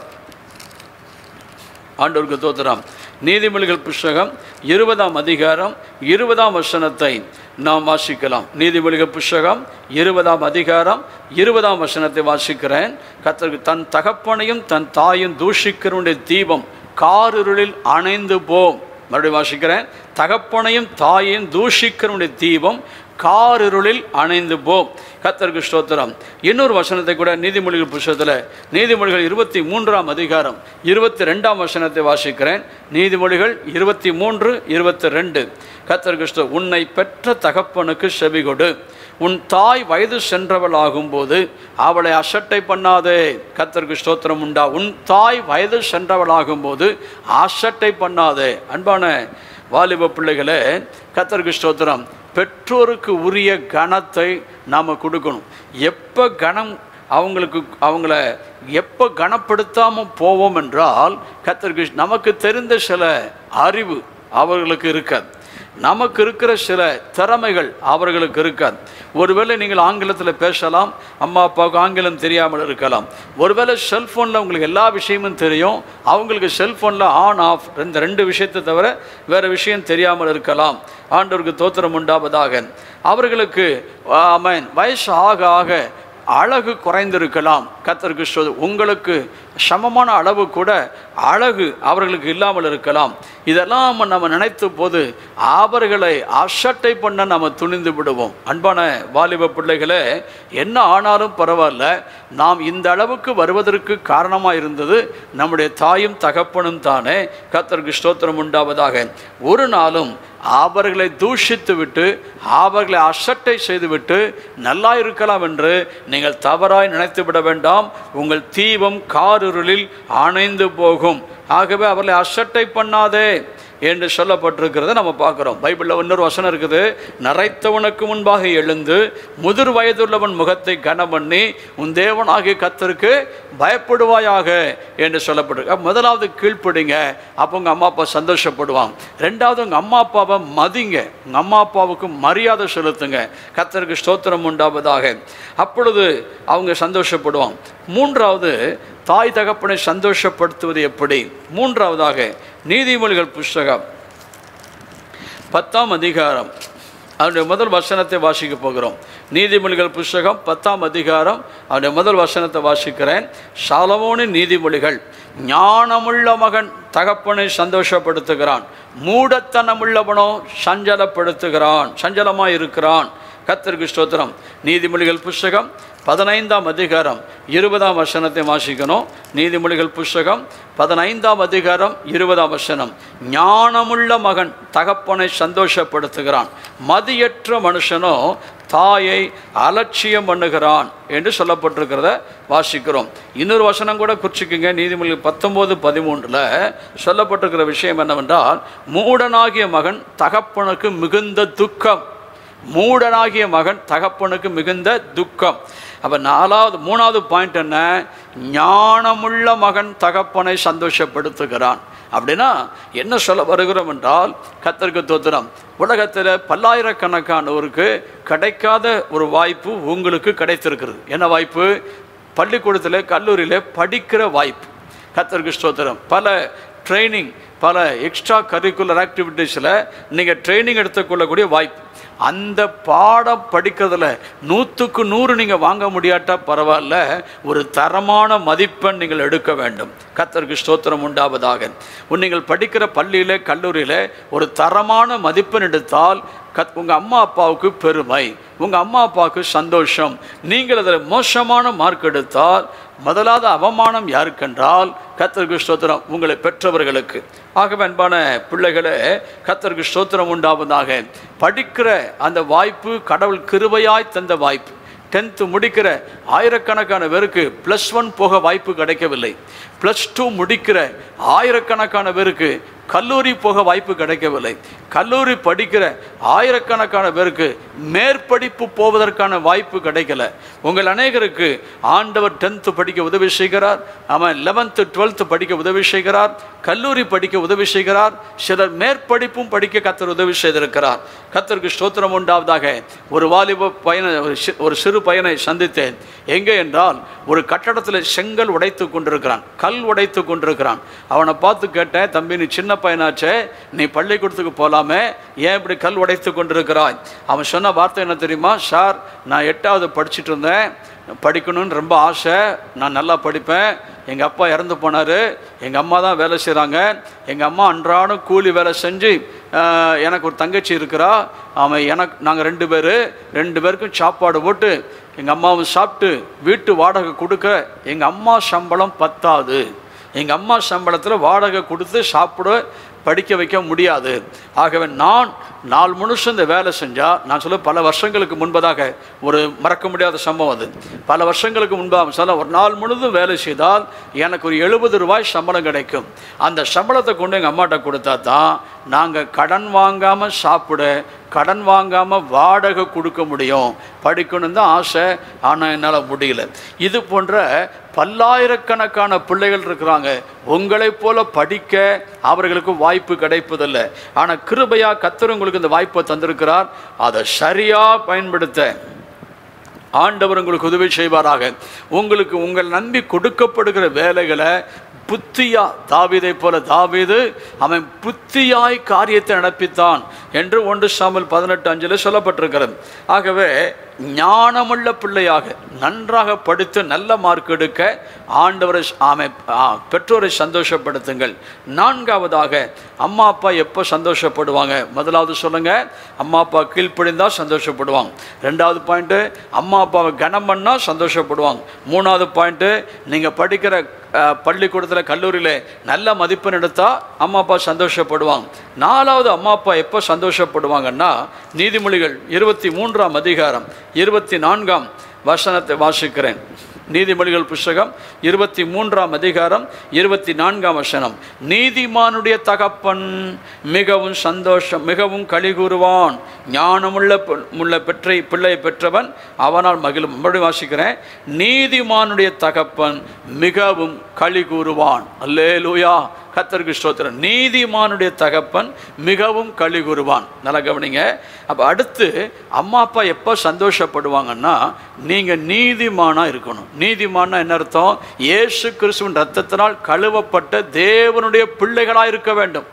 ஆண்டவருக்கு ஸ்தோத்திரம். நீதிமொழிகள் புஸ்தகம் இருபதாம் அதிகாரம் இருபதாம் வசனத்தை நாம் வாசிக்கலாம். நீதிமொழிகள் புஸ்தகம் இருபதாம் அதிகாரம் இருபதாம் வசனத்தை வாசிக்கிறேன். கர்த்தருக்கு தன் தகப்பனையும் தன் தாயும் தூஷிக்கிறவனுடைய தீபம் காரிருளில் அணைந்து போம். மறுபடியும் வாசிக்கிறேன். தகப்பனையும் தாயையும் தூஷிக்கிறவனுடைய தீபம் காரிருளில் அணைந்து போம். கர்த்தருக்கு ஸ்தோத்திரம். இன்னொரு வசனத்தை கூட நீதிமொழிகள் புஸ்தகத்தில் நீதிமொழிகள் இருபத்தி மூன்றாம் அதிகாரம் இருபத்தி ரெண்டாம் வசனத்தை வாசிக்கிறேன். நீதிமொழிகள் இருபத்தி மூன்று இருபத்தி ரெண்டு. கர்த்தருக்கு ஸ்தோத்திரம். உன்னை பெற்ற தகப்பனுக்கு செவி கொடு, உன் தாய் வயது சென்றவள் ஆகும்போது அவளை அசட்டை பண்ணாதே. கர்த்தருக்கு ஸ்தோத்திரம் உண்டா. உன் தாய் வயது சென்றவள் ஆகும்போது அசட்டை பண்ணாதே. அன்பான வாலிப பிள்ளைகளே, கர்த்தருக்கு ஸ்தோத்திரம். பெற்றோருக்கு உரிய கனத்தை நாம் கொடுக்கணும். எப்போ கனம் அவங்களுக்கு அவங்கள எப்போ கனப்படுத்தாமல் போவோம் என்றால், கர்த்தருக்கு நமக்கு தெரிந்த சில அறிவு அவர்களுக்கு இருக்காது, நமக்கு இருக்கிற சில திறமைகள் அவர்களுக்கு இருக்காது. ஒருவேளை நீங்கள் ஆங்கிலத்தில் பேசலாம், அம்மா அப்பாவுக்கு ஆங்கிலம் தெரியாமல் இருக்கலாம். ஒருவேளை செல்ஃபோனில் உங்களுக்கு எல்லா விஷயமும் தெரியும், அவங்களுக்கு செல்ஃபோனில் ஆன் ஆஃப் இந்த ரெண்டு விஷயத்தை தவிர வேறு விஷயம் தெரியாமல் இருக்கலாம். ஆண்டவருக்கு தோத்திரம் உண்டாவதாக. அவர்களுக்கு ஆமென் வயசு ஆக ஆக அழகு குறைந்திருக்கலாம். கர்த்தருக்கு ஸ்தோத்திரம். உங்களுக்கு சமமான அளவு கூட அழகு அவர்களுக்கு இல்லாமல் இருக்கலாம். இதெல்லாம் நம்ம நினைத்த போது அவர்களை அசட்டை பண்ண நம்ம துணிந்து விடுவோம். அன்பான வாலிப பிள்ளைகளே, என்ன ஆனாலும் பரவாயில்ல, நாம் இந்த அளவுக்கு வருவதற்கு காரணமாக இருந்தது நம்முடைய தாயும் தகப்பனும் தானே. கர்த்தருக்கு ஸ்தோத்திரம் உண்டாவதாக. ஒரு நாளும் அவர்களை தூஷித்து விட்டு அவர்களை அசட்டை செய்துவிட்டு நல்லா இருக்கலாம் என்று நீங்கள் தவறாய் நினைத்து விட வேண்டாம். உங்கள் தீபம் காரிருளில் அணைந்து போகும். ஆகவே அவர்களை அசட்டை பண்ணாதே என்று சொல்லப்பட்டிருக்கிறத நம்ம பார்க்குறோம். பைபிளில் இன்னொரு வசனம் இருக்குது. நரைத்தவனுக்கு முன்பாக எழுந்து முதிர் வயதுள்ளவன் முகத்தை கனம் பண்ணி உன் தேவனாகிய கர்த்தருக்கு பயப்படுவாயாக என்று சொல்லப்பட்டிருக்கு. முதலாவது கீழ்ப்படிங்க, அப்போ உங்கள் அம்மா அப்பா சந்தோஷப்படுவாங்க. ரெண்டாவது உங்கள் அம்மா அப்பாவை மதிங்க, உங்கள் அம்மா அப்பாவுக்கு மரியாதை செலுத்துங்க. கர்த்தருக்கு ஸ்தோத்திரம் உண்டாவதாக. அப்பொழுது அவங்க சந்தோஷப்படுவாங்க. மூன்றாவது, தாய் தகப்பனை சந்தோஷப்படுத்துவது எப்படி? மூன்றாவதாக நீதிமொழிகள் புஸ்தகம் பத்தாம் அதிகாரம் அவருடைய முதல் வசனத்தை வாசிக்க போகிறோம். நீதிமொழிகள் புஸ்தகம் பத்தாம் அதிகாரம் அவருடைய முதல் வசனத்தை வாசிக்கிறேன். சாலமோனின் நீதிமொழிகள். ஞானமுள்ள மகன் தகப்பனை சந்தோஷப்படுத்துகிறான், மூடத்தனமுள்ளவனோ சஞ்சலப்படுத்துகிறான், சஞ்சலமாக இருக்கிறான். கர்த்தருக்கு ஸ்தோத்திரம். நீதிமொழிகள் புஸ்தகம் பதினைந்தாம் அதிகாரம் இருபதாம் வசனத்தை வாசிக்கணும். நீதிமொழிகள் புஸ்தகம் பதினைந்தாம் அதிகாரம் இருபதாம் வசனம். ஞானமுள்ள மகன் தகப்பனை சந்தோஷப்படுத்துகிறான், மதியற்ற மனுஷனோ தாயை அலட்சியம் பண்ணுகிறான் என்று சொல்லப்பட்டிருக்கிறத வாசிக்கிறோம். இன்னொரு வசனம் கூட குறிச்சிக்குங்க. நீதிமொழிகள் பத்தொம்போது பதிமூன்றில் சொல்லப்பட்டிருக்கிற விஷயம் என்னவென்றால், மூடனாகிய மகன் தகப்பனுக்கு மிகுந்த துக்கம். மூடனாகிய மகன் தகப்பனுக்கு மிகுந்த துக்கம். அப்போ நாலாவது மூணாவது பாயிண்ட் என்ன? ஞானமுள்ள மகன் தகப்பனை சந்தோஷப்படுத்துகிறான். அப்படின்னா என்ன சொல்ல வருகிறோம் என்றால், கர்த்தருக்கு தோத்திரம், உலகத்தில் பல்லாயிரக்கணக்கானோருக்கு கிடைக்காத ஒரு வாய்ப்பு உங்களுக்கு கிடைத்திருக்கிறது. என்ன வாய்ப்பு? பள்ளிக்கூடத்தில் கல்லூரியில் படிக்கிற வாய்ப்பு. கர்த்தருக்கு ஸ்தோத்திரம். பல ட்ரைனிங், பல எக்ஸ்ட்ரா கரிக்குலர் ஆக்டிவிட்டீஸில் நீங்கள் ட்ரைனிங் எடுத்துக்கொள்ளக்கூடிய வாய்ப்பு. அந்த பாடம் படிக்கிறதுல நூற்றுக்கு நூறு நீங்கள் வாங்க முடியாட்டா பரவாயில்ல, ஒரு தரமான மதிப்பெண் நீங்கள் எடுக்க வேண்டும். கர்த்தருக்கு ஸ்தோத்திரம் உண்டாவதாக. நீங்கள் படிக்கிற பள்ளியில் கல்லூரியில் ஒரு தரமான மதிப்பெண் எடுத்தால் கத் உங்கள் அம்மா அப்பாவுக்கு பெருமை, உங்கள் அம்மா அப்பாவுக்கு சந்தோஷம். நீங்கள் அதில் மோசமான மார்க் எடுத்தால் முதலாவது அவமானம் யாருக்கென்றால் கர்த்தருக்கு ஸ்தோத்திரம், உங்களை பெற்றவர்களுக்கு. ஆகவே அன்பான பிள்ளைகளே, கர்த்தருக்கு ஸ்தோத்திரம் உண்டாவதாக. படிக்கிற அந்த வாய்ப்பு கடவுள் கிருபையாய் தந்த வாய்ப்பு. டென்த்து முடிக்கிற ஆயிரக்கணக்கான பேருக்கு ப்ளஸ் ஒன் போக வாய்ப்பு கிடைக்கவில்லை. ப்ளஸ் டூ முடிக்கிற ஆயிரக்கணக்கான பேருக்கு கல்லூரி போக வாய்ப்பு கிடைக்கவில்லை. கல்லூரி படிக்கிற ஆயிரக்கணக்கான பேருக்கு மேற்படிப்பு போவதற்கான வாய்ப்பு கிடைக்கல. உங்கள் அநேகருக்கு ஆண்டவர் டென்த்து படிக்க உதவி செய்கிறார், அவன் லெவன்த்து டுவெல்த்து படிக்க உதவி செய்கிறார், கல்லூரி படிக்க உதவி செய்கிறார், சிலர் மேற்படிப்பும் படிக்க கர்த்தர் உதவி செய்திருக்கிறார். கர்த்தருக்கு ஸ்தோத்திரம் உண்டாவதாக. ஒரு வாலிப பையனை ஒரு சிறு பையனை சந்தித்தேன். எங்கே என்றால் ஒரு கட்டடத்தில் செங்கல் உடைத்து கொண்டிருக்கிறான், கல் உடைத்து கொண்டிருக்கிறான். அவனை பார்த்து கேட்டேன், தம்பி நீ சின்ன பையனாச்சே, நீ பள்ளிக்கூடத்துக்கு போகலாமே, ஏன் இப்படி கல் உடைத்து கொண்டிருக்கிறாய்? அவன் சொன்ன வார்த்தை என்ன தெரியுமா? சார், நான் எட்டாவது படிச்சுட்டு இருந்தேன், படிக்கணும்னு ரொம்ப ஆசை, நான் நல்லா படிப்பேன். எங்கள் அப்பா இறந்து போனார், எங்கள் அம்மா தான் வேலை செய்கிறாங்க. எங்கள் அம்மா அன்றாடம் கூலி வேலை செஞ்சு, எனக்கு ஒரு தங்கச்சி இருக்கிறா, அவன் எனக்கு நாங்கள் ரெண்டு பேர் ரெண்டு பேருக்கும் சாப்பாடு போட்டு எங்கள் அம்மாவும் சாப்பிட்டு வீட்டு வாடகை கொடுக்க எங்கள் அம்மா சம்பளம் பத்தாது. எங்கள் அம்மா சம்பளத்தில் வாடகை கொடுத்து சாப்பிட படிக்க வைக்க முடியாது. ஆகவே நான் நாலு மனுஷன் இந்த வேலை செஞ்சால், நான் சொல்ல பல வருஷங்களுக்கு முன்பதாக ஒரு மறக்க முடியாத சம்பவம் அது. பல வருஷங்களுக்கு முன்பாக சொல்ல ஒரு நாள் முழுதும் வேலை செய்தால் எனக்கு ஒரு எழுபது ரூபாய் சம்பளம் கிடைக்கும். அந்த சம்பளத்தை கொண்டு எங்கள் அம்மாட்ட கொடுத்தா தான் நாங்கள் கடன் வாங்காமல் சாப்பிட, கடன் வாங்காமல் வாடகை கொடுக்க முடியும். படிக்கணும் தான் ஆசை, ஆனால் என்னால் முடியல. இது போன்ற பல்லாயிரக்கணக்கான பிள்ளைகள் இருக்கிறாங்க. உங்களைப் போல படிக்க அவர்களுக்கு வாய்ப்பு கிடைப்பதில்லை. ஆனால் கிருபையா கர்த்தர் உங்களுக்கு இந்த வாய்ப்பை தந்திருக்கிறார். அதை சரியாக பயன்படுத்த ஆண்டவர் உங்களுக்கு உதவி செய்வாராக. உங்களுக்கு உங்கள் நம்பி கொடுக்கப்படுகிற வேலைகளை புத்தியா, தாவீதை போல தாவீது அவன் புத்தியாய் காரியத்தை நடப்பித்தான் என்று ஒன்று சாமுவேல் பதினெட்டு அஞ்சில் சொல்லப்பட்டிருக்கிறது. ஆகவே ஞானமுள்ள பிள்ளையாக நன்றாக படித்து நல்ல மார்க் எடுக்க ஆண்டவரை ஆமை பெற்றோரை சந்தோஷப்படுத்துங்கள். நான்காவதாக, அம்மா அப்பா எப்போ சந்தோஷப்படுவாங்க? முதலாவது சொல்லுங்க, அம்மா அப்பா கீழ்ப்படிந்தால் சந்தோஷப்படுவாங்க. ரெண்டாவது பாயிண்ட்டு, அம்மா அப்பாவை கனம் பண்ணால் சந்தோஷப்படுவாங்க. மூணாவது பாயிண்ட்டு, நீங்கள் படிக்கிற பள்ளிக்கூடத்தில் கல்லூரியில் நல்ல மதிப்பெண் எடுத்தால் அம்மா அப்பா சந்தோஷப்படுவாங்க. நாலாவது அம்மா அப்பா எப்போ சந்தோஷப்படுவாங்கன்னா, நீதிமொழிகள் இருபத்தி மூன்றாம் அதிகாரம் இருபத்தி நான்காம் வசனத்தை வாசிக்கிறேன். நீதிமொழிகள் புஸ்தகம் இருபத்தி மூன்றாம் அதிகாரம் இருபத்தி நான்காம் வசனம். நீதிமானுடைய தகப்பன் மிகவும் சந்தோஷம் மிகவும் களி கூறுவான், ஞானமுள்ள முள்ள பெற்றை பிள்ளை பெற்றவன் அவனால் மகிழும். மறுபடியும் வாசிக்கிறேன். நீதிமானுடைய தகப்பன் மிகவும் களி கூறுவான். அல்லேலூயா, கர்த்தருக்கு ஸ்தோத்திரம். நீதிமானுடைய தகப்பன் மிகவும் களி கூறுவான். நல்லா கவனிங்க. அப்போ அடுத்து அம்மா அப்பா எப்போ சந்தோஷப்படுவாங்கன்னா, நீங்கள் நீதிமானாக இருக்கணும். நீதிமானா என்ன அர்த்தம்? இயேசு கிறிஸ்துவின் இரத்தத்தினால் கழுவப்பட்ட தேவனுடைய பிள்ளைகளாக இருக்க வேண்டும்.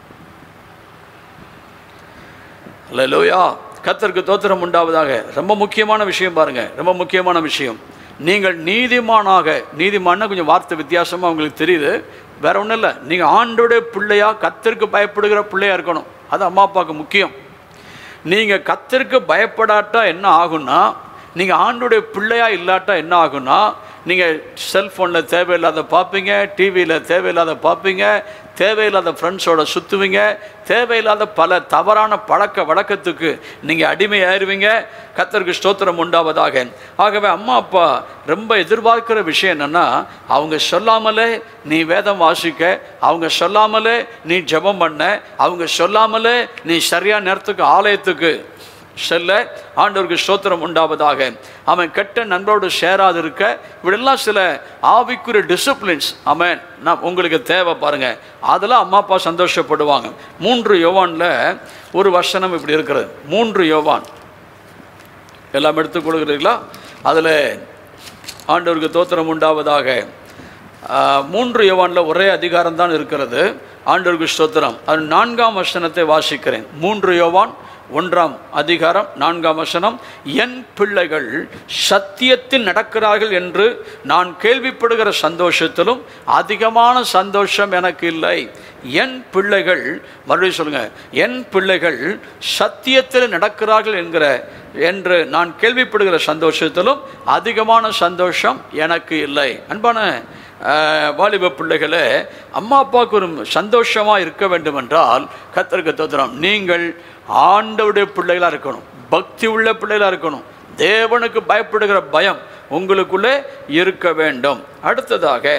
அல்லேலூயா, கர்த்தருக்கு ஸ்தோத்திரம் உண்டாவதாக. ரொம்ப முக்கியமான விஷயம் பாருங்க, ரொம்ப முக்கியமான விஷயம். நீங்கள் நீதிமானாக, நீதிமானா கொஞ்சம் வார்த்தை வித்தியாசமாக உங்களுக்கு தெரியுது, வேற ஒன்றும் இல்லை. நீங்கள் ஆண்டோடைய பிள்ளையா, கர்த்தருக்கு பயப்படுகிற பிள்ளையா இருக்கணும். அது அம்மா அப்பாவுக்கு முக்கியம். நீங்கள் கர்த்தருக்கு பயப்படாட்டா என்ன ஆகுன்னா, நீங்கள் ஆண்டோடைய பிள்ளையா இல்லாட்டா என்ன ஆகுன்னா, நீங்கள் செல்ஃபோனில் தேவையில்லாத பார்ப்பீங்க, டிவியில் தேவையில்லாத பார்ப்பீங்க, தேவையில்லாத ஃப்ரெண்ட்ஸோட சுற்றுவீங்க, தேவையில்லாத பல தவறான பழக்க வழக்கத்துக்கு நீங்கள் அடிமையாயிருவீங்க. கர்த்தருக்கு ஸ்தோத்திரம் உண்டாவதாக. ஆகவே அம்மா அப்பா ரொம்ப எதிர்பார்க்கிற விஷயம் என்னென்னா, அவங்க சொல்லாமலே நீ வேதம் வாசிக்க, அவங்க சொல்லாமலே நீ ஜெபம் பண்ண, அவங்க சொல்லாமலே நீ சரியான நேரத்துக்கு ஆலயத்துக்கு செல்ல ஆண்டவருக்கு ஸ்தோத்திரம் உண்டாவதாக. அவன் கெட்ட நண்பரோடு சேராது இருக்க, இப்படிலாம் சில ஆவிக்குரிய டிசிப்ளின்ஸ் அவன் நான் உங்களுக்கு தேவை பாருங்க. அதெல்லாம் அம்மா அப்பா சந்தோஷப்படுவாங்க. மூன்று யோவானில் ஒரு வசனம் இப்படி இருக்கிறது. மூன்று யோவான் எல்லாம் எடுத்துக்கொள்கிறீர்களா? அதில் ஆண்டவருக்கு ஸ்தோத்திரம் உண்டாவதாக. மூன்று யோவானில் ஒரே அதிகாரம் தான் இருக்கிறது. ஆண்டவருக்கு ஸ்தோத்திரம். அது நான்காம் வசனத்தை வாசிக்கிறேன். மூன்று யோவான் ஒன்றாம் அதிகாரம் நான்காம் வசனம். என் பிள்ளைகள் சத்தியத்தில் நடக்கிறார்கள் என்று நான் கேள்விப்படுகிற சந்தோஷத்திலும் அதிகமான சந்தோஷம் எனக்கு இல்லை. என் பிள்ளைகள், மறுபடியும் சொல்லுங்க, என் பிள்ளைகள் சத்தியத்தில் நடக்கிறார்கள் என்கிற என்று நான் கேள்விப்படுகிற சந்தோஷத்திலும் அதிகமான சந்தோஷம் எனக்கு இல்லை. அன்பான வாலிப பிள்ளைகளே, அம்மா அப்பாவுக்கு ஒரு சந்தோஷமாக இருக்க வேண்டும் என்றால் கர்த்தருக்கு ஸ்தோத்திரம், நீங்கள் ஆண்டவருடைய பிள்ளைகளாக இருக்கணும், பக்தி உள்ள பிள்ளைகளாக இருக்கணும், தேவனுக்கு பயப்படுகிற பயம் உங்களுக்குள்ளே இருக்க வேண்டும். அடுத்ததாக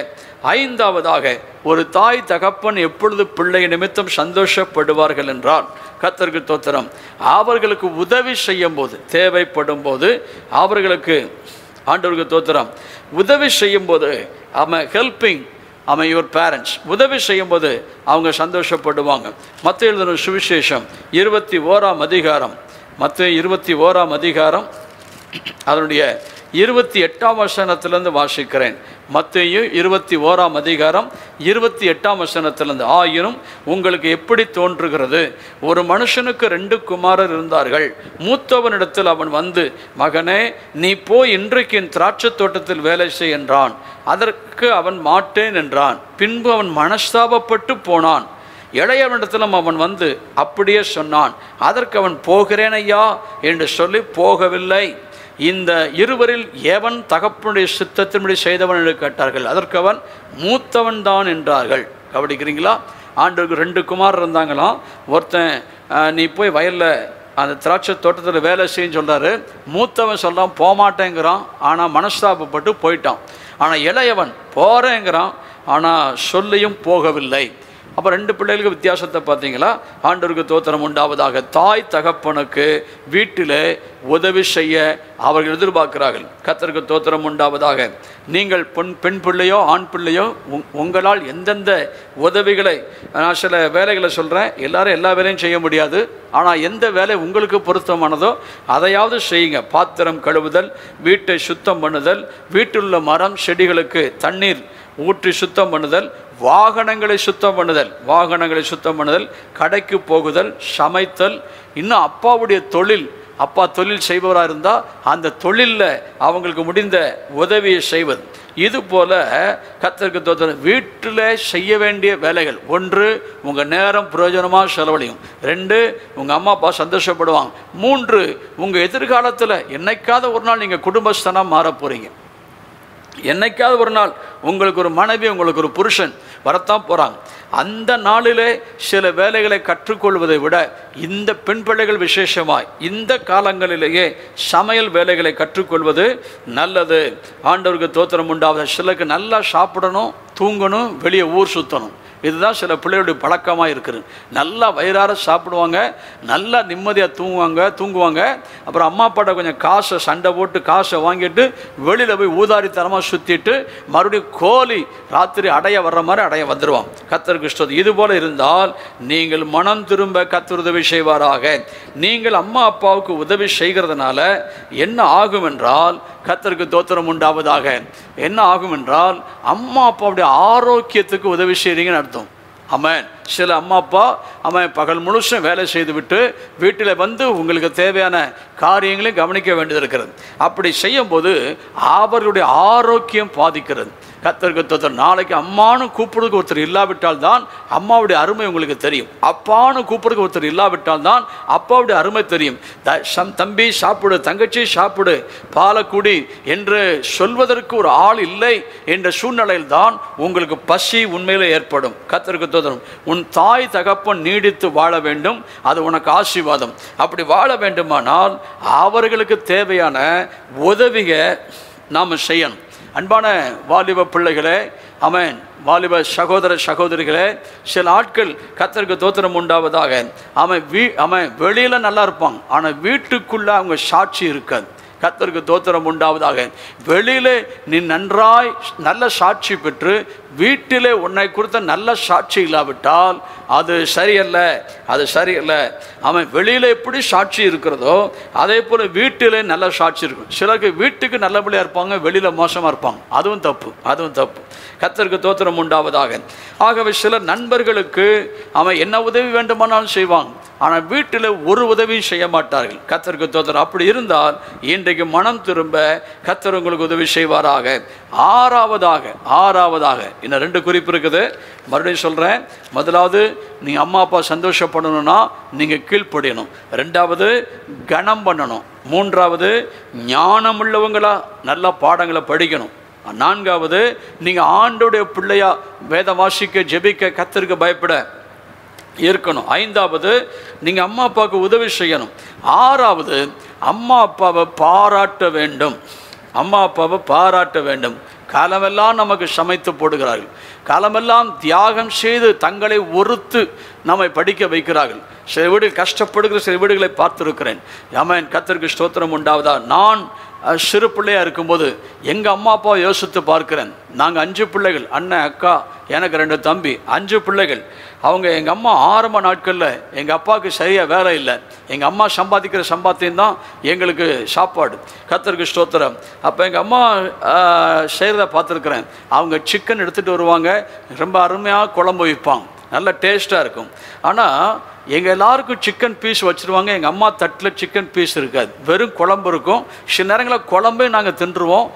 ஐந்தாவதாக, ஒரு தாய் தகப்பன் எப்பொழுது பிள்ளை நிமித்தம் சந்தோஷப்படுவார்கள் என்றால், கர்த்தருக்கு தோத்திரம், அவர்களுக்கு உதவி செய்யும் போது, தேவைப்படும் போது அவர்களுக்கு, ஆண்டவருக்கு தோத்திரம், உதவி செய்யும் போது, அவன் ஹெல்பிங் அவன் யுவர் பேரண்ட்ஸ், உதவி செய்யும் போது அவங்க சந்தோஷப்படுவாங்க. மத்தேயு எழுதின சுவிசேஷம் இருபத்தி ஓராம் அதிகாரம், மத்தேயு இருபத்தி ஓராம் அதிகாரம் அதனுடைய இருபத்தி எட்டாம் வசனத்திலிருந்து வாசிக்கிறேன். மத்தேயு இருபத்தி ஓராம் அதிகாரம் இருபத்தி எட்டாம் வசனத்திலிருந்து, ஆயினும் உங்களுக்கு எப்படி தோன்றுகிறது, ஒரு மனுஷனுக்கு ரெண்டு குமாரர் இருந்தார்கள். மூத்தவனிடத்தில் அவன் வந்து, மகனே, நீ போய் இன்றைக்கு என் திராட்சை தோட்டத்தில் வேலை செய் என்றான். அதற்கு அவன் மாட்டேன் என்றான். பின்பு அவன் மனஸ்தாபப்பட்டு போனான். இளையவனிடத்திலும் அவன் வந்து அப்படியே சொன்னான். அதற்கு அவன், போகிறேன் ஐயா என்று சொல்லி போகவில்லை. இந்த இருவரில் எவன் தகப்பனுடைய சித்தத்தின்படி செய்தவன் என்று கேட்டார்கள். அதற்கு அவன், மூத்தவன் தான் என்றார்கள். கவனிக்கிறீங்களா? ஆண்டவருக்கு ரெண்டு குமார் இருந்தாங்களாம். ஒருத்தன் நீ போய் வயலில் அந்த திராட்சை தோட்டத்தில் வேலை செய்யன்னு சொல்கிறாரு. மூத்தவன் சொல்கிறான் போகமாட்டேங்கிறான், ஆனால் மனஸ்தாபப்பட்டு போயிட்டான். ஆனால் இளையவன் போகிறேங்கிறான், ஆனால் சொல்லியும் போகவில்லை. அப்போ ரெண்டு பிள்ளைகளுக்கு வித்தியாசத்தை பார்த்தீங்களா? ஆண்டவருக்கு தோத்திரம் உண்டாவதாக. தாய் தகப்பனுக்கு வீட்டில் உதவி செய்ய அவர்கள் எதிர்பார்க்கிறார்கள். கர்த்தருக்கு தோத்திரம் உண்டாவதாக. நீங்கள் பெண் பெண் பிள்ளையோ ஆண் பிள்ளையோ உங்களால் எந்தெந்த உதவிகளை, நான் சில வேலைகளை சொல்கிறேன், எல்லாரும் எல்லா வேலையும் செய்ய முடியாது, ஆனால் எந்த வேலை உங்களுக்கு பொருத்தமானதோ அதையாவது செய்யுங்க. பாத்திரம் கழுவுதல், வீட்டை சுத்தம் பண்ணுதல், வீட்டிலுள்ள மரம் செடிகளுக்கு தண்ணீர் ஊற்றி சுத்தம் பண்ணுதல், வாகனங்களை சுத்தம் பண்ணுதல் வாகனங்களை சுத்தம் பண்ணுதல் கடைக்கு போகுதல், சமைத்தல், இன்னும் அப்பாவுடைய தொழில், அப்பா தொழில் செய்பவராக இருந்தால் அந்த தொழிலில் அவங்களுக்கு முடிந்த உதவியை செய்வது. இது போல கர்த்தருக்கு தோத்திரம் வீட்டில் செய்ய வேண்டிய வேலைகள். ஒன்று, உங்கள் நேரம் பிரயோஜனமாக செலவழியும். ரெண்டு, உங்கள் அம்மா அப்பா சந்தோஷப்படுவாங்க. மூன்று, உங்கள் எதிர்காலத்தில் என்னைக்காவது ஒரு நாள் நீங்கள் குடும்பஸ்தனாக மாற போகிறீங்க. என்னைக்காவது ஒரு நாள் உங்களுக்கு ஒரு மனைவி, உங்களுக்கு ஒரு புருஷன் வரத்தான் போகிறாங்க. அந்த நாளிலே சில வேலைகளை கற்றுக்கொள்வதை விட இந்த பெண் பிள்ளைகள் விசேஷமாய் இந்த காலங்களிலேயே சமையல் வேலைகளை கற்றுக்கொள்வது நல்லது. ஆண்டவருக்கு தோத்திரம் உண்டாவது. சிலருக்கு நல்லா சாப்பிடணும், தூங்கணும், வெளியே ஊர் சுற்றணும். இதுதான் சில பிள்ளைகளுடைய பழக்கமாக இருக்குது. நல்லா வயிறார சாப்பிடுவாங்க, நல்லா நிம்மதியாக தூங்குவாங்க தூங்குவாங்க அப்புறம் அம்மா அப்பாட்ட கொஞ்சம் காசை சண்டை போட்டு காசை வாங்கிட்டு வெளியில் போய் ஊதாரித்தனமாக சுற்றிட்டு மறுபடியும் கோழி ராத்திரி அடைய வர்ற மாதிரி அடைய வந்துடுவாங்க. கர்த்தருக்கு இஷ்டம். இது போல் இருந்தால் நீங்கள் மனம் திரும்ப கர்த்தர் உதவி செய்வாராக. நீங்கள் அம்மா அப்பாவுக்கு உதவி செய்கிறதுனால என்ன ஆகும் என்றால், கர்த்தருக்கு தோத்திரம் உண்டாவதாக, என்ன ஆகும் என்றால், அம்மா அப்பாவுடைய ஆரோக்கியத்துக்கு உதவி செய்கிறீங்கன்னு அர்த்தம். ஆமென். சில அம்மா அப்பா அவன் பகல் முழுசும் வேலை செய்து விட்டு வீட்டில் வந்து உங்களுக்கு தேவையான காரியங்களையும் கவனிக்க வேண்டியது இருக்கிறது. அப்படி செய்யும் போது அவர்களுடைய ஆரோக்கியம் பாதிக்கிறது. கர்த்தருக்கு தோத்திரம். நாளைக்கு அம்மானு கூப்பிடுறதுக்கு ஒருத்தர் இல்லாவிட்டால் தான் அம்மாவுடைய அருமை உங்களுக்கு தெரியும். அப்பானு கூப்பிடுறதுக்கு ஒருத்தர் இல்லாவிட்டால் தான் அப்பாவுடைய அருமை தெரியும். தம்பி சாப்பிடு, தங்கச்சி சாப்பிடு, பாலக்குடி என்று சொல்வதற்கு ஒரு ஆள் இல்லை என்ற சூழ்நிலையில் தான் உங்களுக்கு பசி உண்மையிலே ஏற்படும். கர்த்தருக்கு தோத்திரம். உன் தாய் தகப்பன் நீடித்து வாழ வேண்டும், அது உனக்கு ஆசீர்வாதம். அப்படி வாழ வேண்டுமானால் அவர்களுக்கு தேவையான உதவியை நாம் செய்யணும். அன்பான வாலிப பிள்ளைகளே, ஆமென், வாலிப சகோதர சகோதரிகளே, சில ஆட்கள் கர்த்தருக்கு தோத்திரம் உண்டாவதாக, அவன் வீ அவன் வெளியில் நல்லா இருப்பாங்க, ஆனால் வீட்டுக்குள்ளே அவங்க சாட்சி இருக்காது. கர்த்தருக்கு தோத்திரம் உண்டாவதாக. வெளியிலே நீ நன்றாய் நல்ல சாட்சி பெற்று வீட்டிலே உன்னை குறித்த நல்ல சாட்சி இல்லாவிட்டால் அது சரியல்ல, அது சரியல்ல. அவன் வெளியில் எப்படி சாட்சி இருக்கிறதோ அதே போல் வீட்டிலே நல்ல சாட்சி இருக்கும். சிலருக்கு வீட்டுக்கு நல்லபடியாக இருப்பாங்க, வெளியில் மோசமாக இருப்பாங்க. அதுவும் தப்பு, அதுவும் தப்பு. கர்த்தருக்கு தோத்திரம் உண்டாவதாக. ஆகவே சில நண்பர்களுக்கு அவன் என்ன உதவி வேண்டுமானாலும் செய்வாங்க, ஆனால் வீட்டில் ஒரு உதவியும் செய்ய மாட்டார்கள். கர்த்தருக்கு தோத்திரம். அப்படி இருந்தால் இன்றைக்கு மனம் திரும்ப கர்த்தர் உங்களுக்கு உதவி செய்வாராக. ஆறாவதாக ஆறாவதாக இன்னும் ரெண்டு குறிப்பு இருக்குது, மறுபடியும் சொல்கிறேன். முதலாவது, நீங்கள் அம்மா அப்பா சந்தோஷப்படணும்னா நீங்கள் கீழ்ப்படியணும். ரெண்டாவது, கனம் பண்ணணும். மூன்றாவது, ஞானம் உள்ளவங்களா நல்ல பாடங்களை படிக்கணும். நான்காவது, நீங்கள் ஆண்டோடைய பிள்ளையா வேத வாசிக்க ஜெபிக்க கர்த்தருக்கு பயப்பட இருக்கணும். ஐந்தாவது, நீங்கள் அம்மா அப்பாவுக்கு உதவி செய்யணும். ஆறாவது, அம்மா அப்பாவை பாராட்ட வேண்டும். அம்மா அப்பாவை பாராட்ட வேண்டும். காலமெல்லாம் நமக்கு சமைத்து போடுகிறார்கள், காலமெல்லாம் தியாகம் செய்து தங்களை ஒருத்து நம்மை படிக்க வைக்கிறார்கள். சில வீடுகள் கஷ்டப்படுகிற சில வீடுகளை பார்த்துருக்கிறேன். ஆமென், கர்த்தருக்கு ஸ்தோத்திரம் உண்டாவதா. நான் சிறு பிள்ளையாக இருக்கும்போது எங்கள் அம்மா அப்பாவை யோசித்து பார்க்கிறேன். நாங்கள் அஞ்சு பிள்ளைகள், அண்ணன் அக்கா எனக்கு ரெண்டு தம்பி, அஞ்சு பிள்ளைகள். அவங்க எங்கள் அம்மா ஆரம்ப நாட்களில் எங்கள் அப்பாவுக்கு சரியாக வேலை இல்லை, எங்கள் அம்மா சம்பாதிக்கிற சம்பாத்தியம் தான் எங்களுக்கு சாப்பாடு. கர்த்தருக்கு ஸ்தோத்திரம். அப்போ எங்கள் அம்மா செய்கிறத பார்த்துருக்குறேன். அவங்க சிக்கன் எடுத்துகிட்டு வருவாங்க, ரொம்ப அருமையாக குழம்பு வைப்பாங்க, நல்ல டேஸ்ட்டாக இருக்கும். ஆனால் எங்கள் எல்லாருக்கும் சிக்கன் பீஸ் வச்சுருவாங்க, எங்கள் அம்மா தட்டில் சிக்கன் பீஸ் இருக்காது, வெறும் குழம்பு இருக்கும். சில நேரங்களில் குழம்பே நாங்கள் தின்றுவோம்,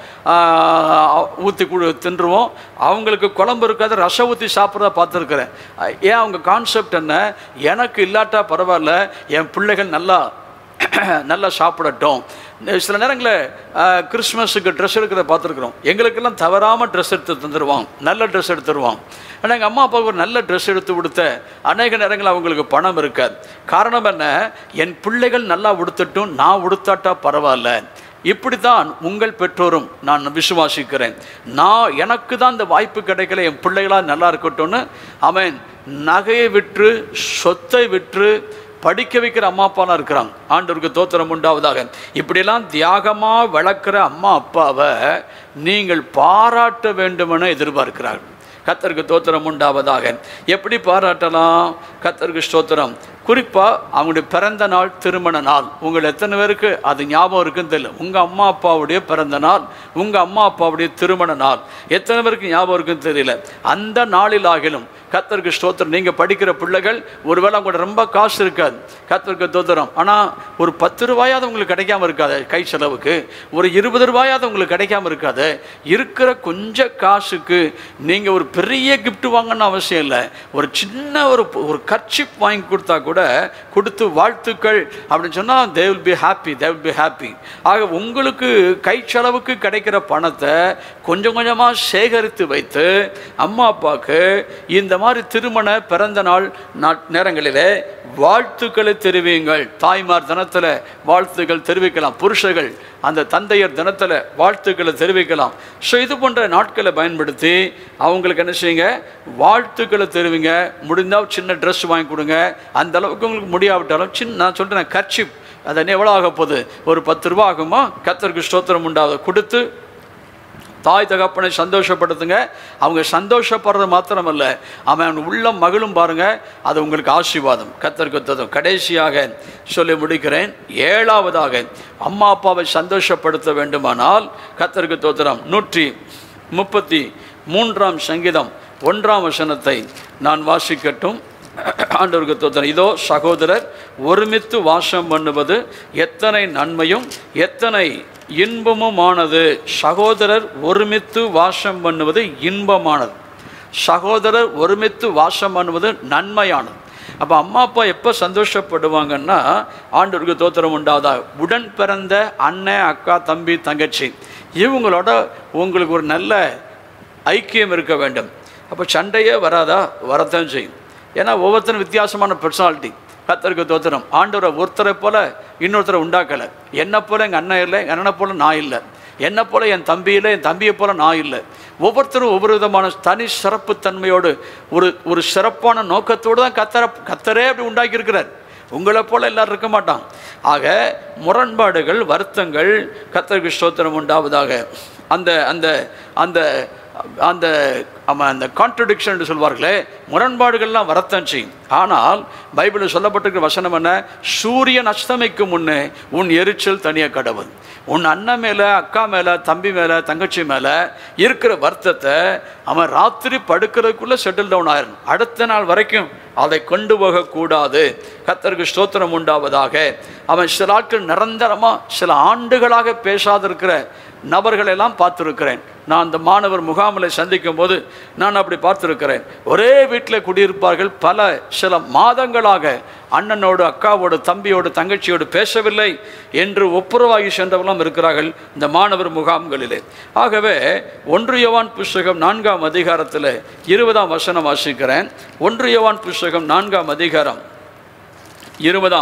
ஊற்றி கு தின்றுவோம். அவங்களுக்கு குழம்பு இருக்காது, ரசம் ஊற்றி சாப்பிட்றத பார்த்துருக்குறேன். ஏன் அவங்க கான்செப்ட் என்ன, எனக்கு இல்லாட்டா பரவாயில்ல, என் பிள்ளைகள் நல்லா நல்லா சாப்பிடட்டும். சில நேரங்களில் கிறிஸ்மஸுக்கு ட்ரெஸ் எடுக்கிறத பார்த்துருக்குறோம். எங்களுக்கெல்லாம் தவறாமல் ட்ரெஸ் எடுத்து தந்துடுவாங்க, நல்ல ட்ரெஸ் எடுத்துருவாங்க. ஆனால் எங்கள் அம்மா அப்பாவுக்கு ஒரு நல்ல ட்ரெஸ் எடுத்து கொடுத்த அநேக நேரங்களில் அவங்களுக்கு பணம் இருக்காது. காரணம் என்ன, என் பிள்ளைகள் நல்லா உடுத்தட்டும், நான் உடுத்தாட்டா பரவாயில்ல. இப்படி தான் உங்கள் பெற்றோரும் நான் விசுவாசிக்கிறேன். நான் எனக்கு தான் இந்த வாய்ப்பு கிடைக்கல, என் பிள்ளைகளாக நல்லா இருக்கட்டும்னு அவன் நகையை விற்று சொத்தை விற்று படிக்க வைக்கிற அம்மா அப்பாலாம் இருக்கிறாங்க. ஆண்டவருக்கு தோத்திரம் உண்டாவதாக. இப்படியெல்லாம் தியாகமாக வளர்க்குற அம்மா அப்பாவை நீங்கள் பாராட்ட வேண்டுமென எதிர்பார்க்கிறார்கள். கர்த்தருக்கு தோத்திரம் உண்டாவதாக. எப்படி பாராட்டலாம்? கர்த்தருக்கு ஸ்தோத்திரம். குறிப்பாக அவங்களுடைய பிறந்த நாள், திருமண நாள். உங்கள் எத்தனை பேருக்கு அது ஞாபகம் இருக்குன்னு தெரியல. உங்கள் அம்மா அப்பாவுடைய பிறந்த நாள், உங்கள் அம்மா அப்பாவுடைய திருமண நாள் எத்தனை பேருக்கு ஞாபகம் இருக்குன்னு தெரியல. அந்த நாளில் ஆகிலும் கர்த்தருக்கு ஸ்தோத்திரம். நீங்கள் படிக்கிற பிள்ளைகள் ஒருவேளை அவங்களோட ரொம்ப காசு இருக்காது, கர்த்தருக்கு தோத்திரம். ஆனால் ஒரு பத்து ரூபாயாவது உங்களுக்கு கிடைக்காம இருக்காது கை செலவுக்கு, ஒரு இருபது ரூபாயாவது உங்களுக்கு கிடைக்காம இருக்காது. இருக்கிற கொஞ்சம் காசுக்கு நீங்கள் ஒரு பெரிய கிஃப்ட் வாங்கணும்னு அவசியம் இல்லை. ஒரு சின்ன ஒரு ஒரு கர்ச்சிப் வாங்கி கொடுத்தா கூட கொடுத்து வாழ்த்துக்கள் அப்படின்னு சொன்னால் they will be happy, they will be happy. ஆக உங்களுக்கு கை செலவுக்கு கிடைக்கிற பணத்தை கொஞ்சம் கொஞ்சமாக சேகரித்து வைத்து அம்மா அப்பாவுக்கு இந்த மாதிரி திருமண பிறந்த நாள் நேரங்களிலே வாழ்த்துக்களை தெரிவியுங்கள். தாய்மார் தினத்தில் வாழ்த்துக்கள் தெரிவிக்கலாம், புருஷர்கள் அந்த தந்தையர் தினத்தில் வாழ்த்துக்களை தெரிவிக்கலாம். ஸோ இது போன்ற நாட்களை பயன்படுத்தி அவங்களுக்கு என்ன செய்யுங்க, வாழ்த்துக்களை தெரிவிங்க. முடிந்தால் சின்ன ட்ரெஸ் வாங்கி கொடுங்க. அந்த அளவுக்கு உங்களுக்கு முடியாவிட்டாலும் சின்ன, நான் சொல்கிறேன் கர்ச்சிப், அது எவ்வளோ ஆக போகுது, ஒரு பத்து ரூபா ஆகுமா, கர்த்தருக்கு ஸ்தோத்திரம் உண்டாவது கொடுத்து தாய் தகப்பனை சந்தோஷப்படுத்துங்க. அவங்க சந்தோஷப்படுறது மாத்திரமல்ல, அவன் உள்ளம் மகிழும் பாருங்க, அது உங்களுக்கு ஆசீர்வாதம். கர்த்தருக்கு தோத்திரம். கடைசியாக சொல்லி முடிக்கிறேன். ஏழாவதாக அம்மா அப்பாவை சந்தோஷப்படுத்த வேண்டுமானால் கர்த்தருக்கு தோத்திரம். நூற்றி முப்பத்தி மூன்றாம் சங்கீதம் ஒன்றாம் வசனத்தை நான் வாசிக்கட்டும். ஆண்டவருக்கு தோத்திரம். இதோ சகோதரர் ஒருமித்து வாசம் பண்ணுவது எத்தனை நன்மையும் எத்தனை இன்பமுமானது. சகோதரர் ஒருமித்து வாசம் பண்ணுவது இன்பமானது, சகோதரர் ஒருமித்து வாசம் பண்ணுவது நன்மையானது. அப்போ அம்மா அப்பா எப்போ சந்தோஷப்படுவாங்கன்னா, ஆண்டவருக்கு தோத்திரம் உண்டாவதா, உடன் பிறந்த அண்ணன் அக்கா தம்பி தங்கச்சி இவங்களோட உங்களுக்கு ஒரு நல்ல ஐக்கியம் இருக்க வேண்டும். அப்போ சண்டையே வராதா? வரத்தான் செய்யும். ஏன்னா ஒவ்வொருத்தரும் வித்தியாசமான பர்சனாலிட்டி. கர்த்தருக்கு தோத்திரம். ஆண்டவரை ஒருத்தரை போல இன்னொருத்தரை உண்டாக்கலை. என்னை போல எங்கள் அண்ணன் இல்லை, எங்கள் அண்ணனை போல நான் இல்லை, என்னை போல என் தம்பி இல்லை, என் தம்பியை போல நான் இல்லை. ஒவ்வொருத்தரும் ஒவ்வொரு விதமான தனி சிறப்பு தன்மையோடு ஒரு ஒரு சிறப்பான நோக்கத்தோடு தான் கத்தரை கத்தரே அப்படி உண்டாக்கி இருக்கிறார். உங்களை போல எல்லாரும் இருக்க மாட்டான். ஆக முரண்பாடுகள், வருத்தங்கள், கர்த்தருக்கு ஸ்தோத்திரம் உண்டாவதாக. அந்த அந்த அந்த அந்த அந்த கான்ட்ரடிக்ஷன் என்று சொல்வார்களே, முரண்பாடுகள்லாம் வரத்தான் செய்யும். ஆனால் பைபிளில் சொல்லப்பட்டிருக்கிற வசனம் என்ன? சூரியன் அஸ்தமிக்கு முன்னே உன் எரிச்சல் தனிய கடவுள். உன் அண்ணன் மேலே, அக்கா மேலே, தம்பி மேலே, தங்கச்சி மேலே இருக்கிற வருத்தத்தை அவன் ராத்திரி படுக்கிறதுக்குள்ளே செட்டில் டவுன் ஆயிரும். அடுத்த நாள் வரைக்கும் அதை கொண்டு போகக்கூடாது. கர்த்தருக்கு ஸ்தோத்திரம் உண்டாவதாக. அவன் சில ஆட்கள் நிரந்தரமாக சில ஆண்டுகளாக பேசாதிருக்கிற நபர்களெல்லாம் பார்த்துருக்கிறேன். நான் அந்த மாணவர் முகாமில் சந்திக்கும் போது நான் அப்படி பார்த்துருக்கிறேன். ஒரே வீட்டில் குடியிருப்பார்கள், பல சில மாதங்களாக அண்ணனோடு, அக்காவோடு, தம்பியோடு, தங்கச்சியோடு பேசவில்லை என்று ஒப்புரவாகி சென்றவர்களும் இருக்கிறார்கள் இந்த மாணவர் முகாம்களிலே. ஆகவே ஒன்று யோவான் புஸ்தகம் நான்காம் அதிகாரத்தில் இருபதாம் வசனம் வாசிக்கிறேன். ஒன்று யோவான் புஸ்தகம் நான்காம் அதிகாரம் இருபதாம்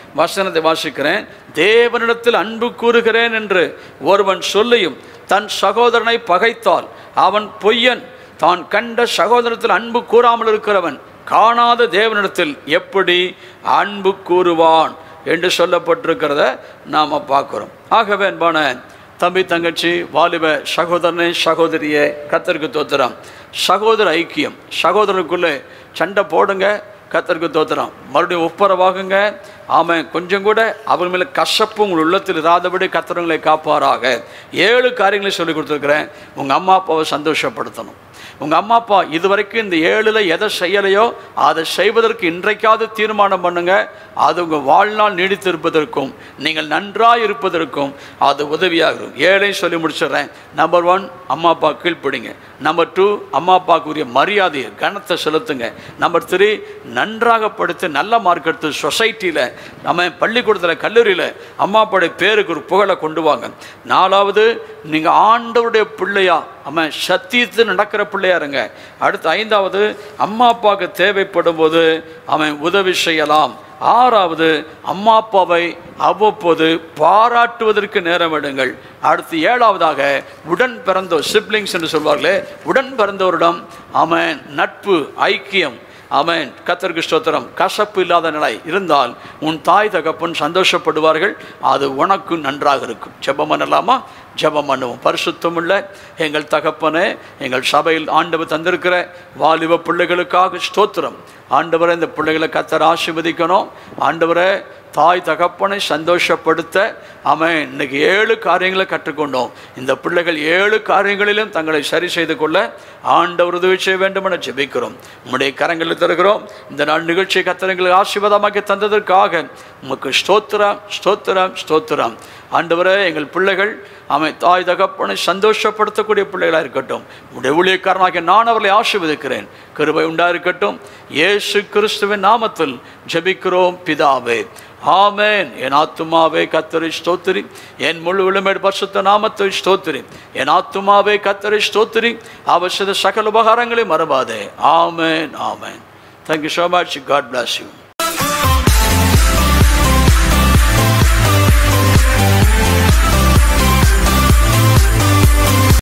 வசனத்தை வாசிக்கிறேன். தேவனிடத்தில் அன்பு கூறுகிறேன் என்று ஒருவன் சொல்லியும் தன் சகோதரனை பகைத்தால் அவன் பொய்யன். தான் கண்ட சகோதரத்தில் அன்பு கூறாமல் இருக்கிறவன் காணாத தேவனிடத்தில் எப்படி அன்பு கூறுவான் என்று சொல்லப்பட்டிருக்கிறத நாம் பார்க்கிறோம். ஆகவே அன்பான தம்பி, தங்கச்சி, வாலிப சகோதரனே, சகோதரியே, கர்த்தருக்கு தோத்திரம். சகோதர ஐக்கியம், சகோதரருக்குள்ளே சண்டை போடுங்க, கர்த்தருக்கு தோத்திரம். மறுபடியும் ஒப்புரவாகுங்க. ஆமாம், கொஞ்சம் கூட அவர் மேலே கசப்பு உங்கள் உள்ளத்தில் இராதபடி கர்த்தர்களை காப்பாராக. ஏழு காரியங்களை சொல்லி கொடுத்துருக்குறேன். உங்கள் அம்மா அப்பாவை சந்தோஷப்படுத்தணும். உங்கள் அம்மா அப்பா இதுவரைக்கும் இந்த ஏழில் எதை செய்யலையோ அதை செய்வதற்கு இன்றைக்காவது தீர்மானம் பண்ணுங்க. அது உங்கள் வாழ்நாள் நீடித்திருப்பதற்கும் நீங்கள் நன்றாக இருப்பதற்கும் அது உதவியாகும். ஏழையும் சொல்லி முடிச்சிடுறேன். நம்பர் ஒன், அம்மா அப்பா கீழ்ப்பிடிங்க. நம்பர் டூ, அம்மா அப்பாவுக்குரிய மரியாதையை கனத்தை செலுத்துங்க. நம்பர் த்ரீ, நன்றாக படித்து நல்ல மார்க் எடுத்து சொசைட்டியில், நம்ம பள்ளிக்கூடத்தில், கல்லூரியில் அம்மா அப்பாவுடைய பேருக்கு ஒரு புகழை கொண்டு வாங்க. நாலாவது, நீங்கள் ஆண்டவருடைய பிள்ளையா, அம்மா சத்தியத்து நடக்கிற பிள்ளையா இருங்க. அடுத்து ஐந்தாவது, அம்மா அப்பாவுக்கு தேவைப்படும் போது அவன் உதவி செய்யலாம். ஆறாவது, அம்மா அப்பாவை அவ்வப்போது பாராட்டுவதற்கு நேரம் எடுங்கள். அடுத்து ஏழாவதாக, உடன் பிறந்தோர், சிப்ளிங்ஸ் என்று சொல்வார்களே, உடன் பிறந்தோரிடம் அவன் நட்பு, ஐக்கியம். ஆமென். கர்த்தருக்கு ஸ்தோத்திரம். கசப்பு இல்லாத நிலை இருந்தால் உன் தாய் தகப்பன் சந்தோஷப்படுவார்கள். அது உனக்கு நன்றாக இருக்கும். ஜெபம் பண்ணலாமா? ஜெபம் பண்ணுவோம். பரிசுத்தமுள்ள எங்கள் தகப்பனே, எங்கள் சபையில் ஆண்டவர் தந்திருக்கிற வாலிப பிள்ளைகளுக்காக ஸ்தோத்திரம். ஆண்டவரை இந்த பிள்ளைகளை கர்த்தர் ஆசீர்வதிக்கணும். ஆண்டவரை தாய் தகப்பனை சந்தோஷப்படுத்த அவன் இன்னைக்கு ஏழு காரியங்களை கற்றுக்கொண்டோம். இந்த பிள்ளைகள் ஏழு காரியங்களிலும் தங்களை சரி செய்து கொள்ள ஆண்டவர் உதவி செய்ய வேண்டும் என ஜெபிக்கிறோம். உம்முடைய கரங்களில் தருகிறோம். இந்த நாள் நிகழ்ச்சியை கர்த்தர்களுக்கு ஆசீர்வாதமாக்கி தந்ததற்காக உமக்கு ஸ்தோத்திரம், ஸ்தோத்திரம், ஸ்தோத்திரம். ஆண்டவரே, எங்கள் பிள்ளைகள் அவன் தாய் தகப்பனை சந்தோஷப்படுத்தக்கூடிய பிள்ளைகளாக இருக்கட்டும். உடைய ஊழியக்காரனாகிய நான் அவர்களை ஆசீர்வதிக்கிறேன். கிருபை உண்டாயிருக்கட்டும். இயேசு கிறிஸ்துவின் நாமத்தில் ஜெபிக்கிறோம் பிதாவே, ஆமென். என் ஆத்துமாவே கர்த்தரை ஸ்தோத்திரி, என் முழு விழுமேடு பரிசுத்த நாமத்தை ஸ்தோத்திரி. என் ஆத்துமாவே கர்த்தரை ஸ்தோத்திரி, அவர் செய்த சகல உபகாரங்களை மறவாதே. ஆமென், ஆமென். Thank you so much. God bless you.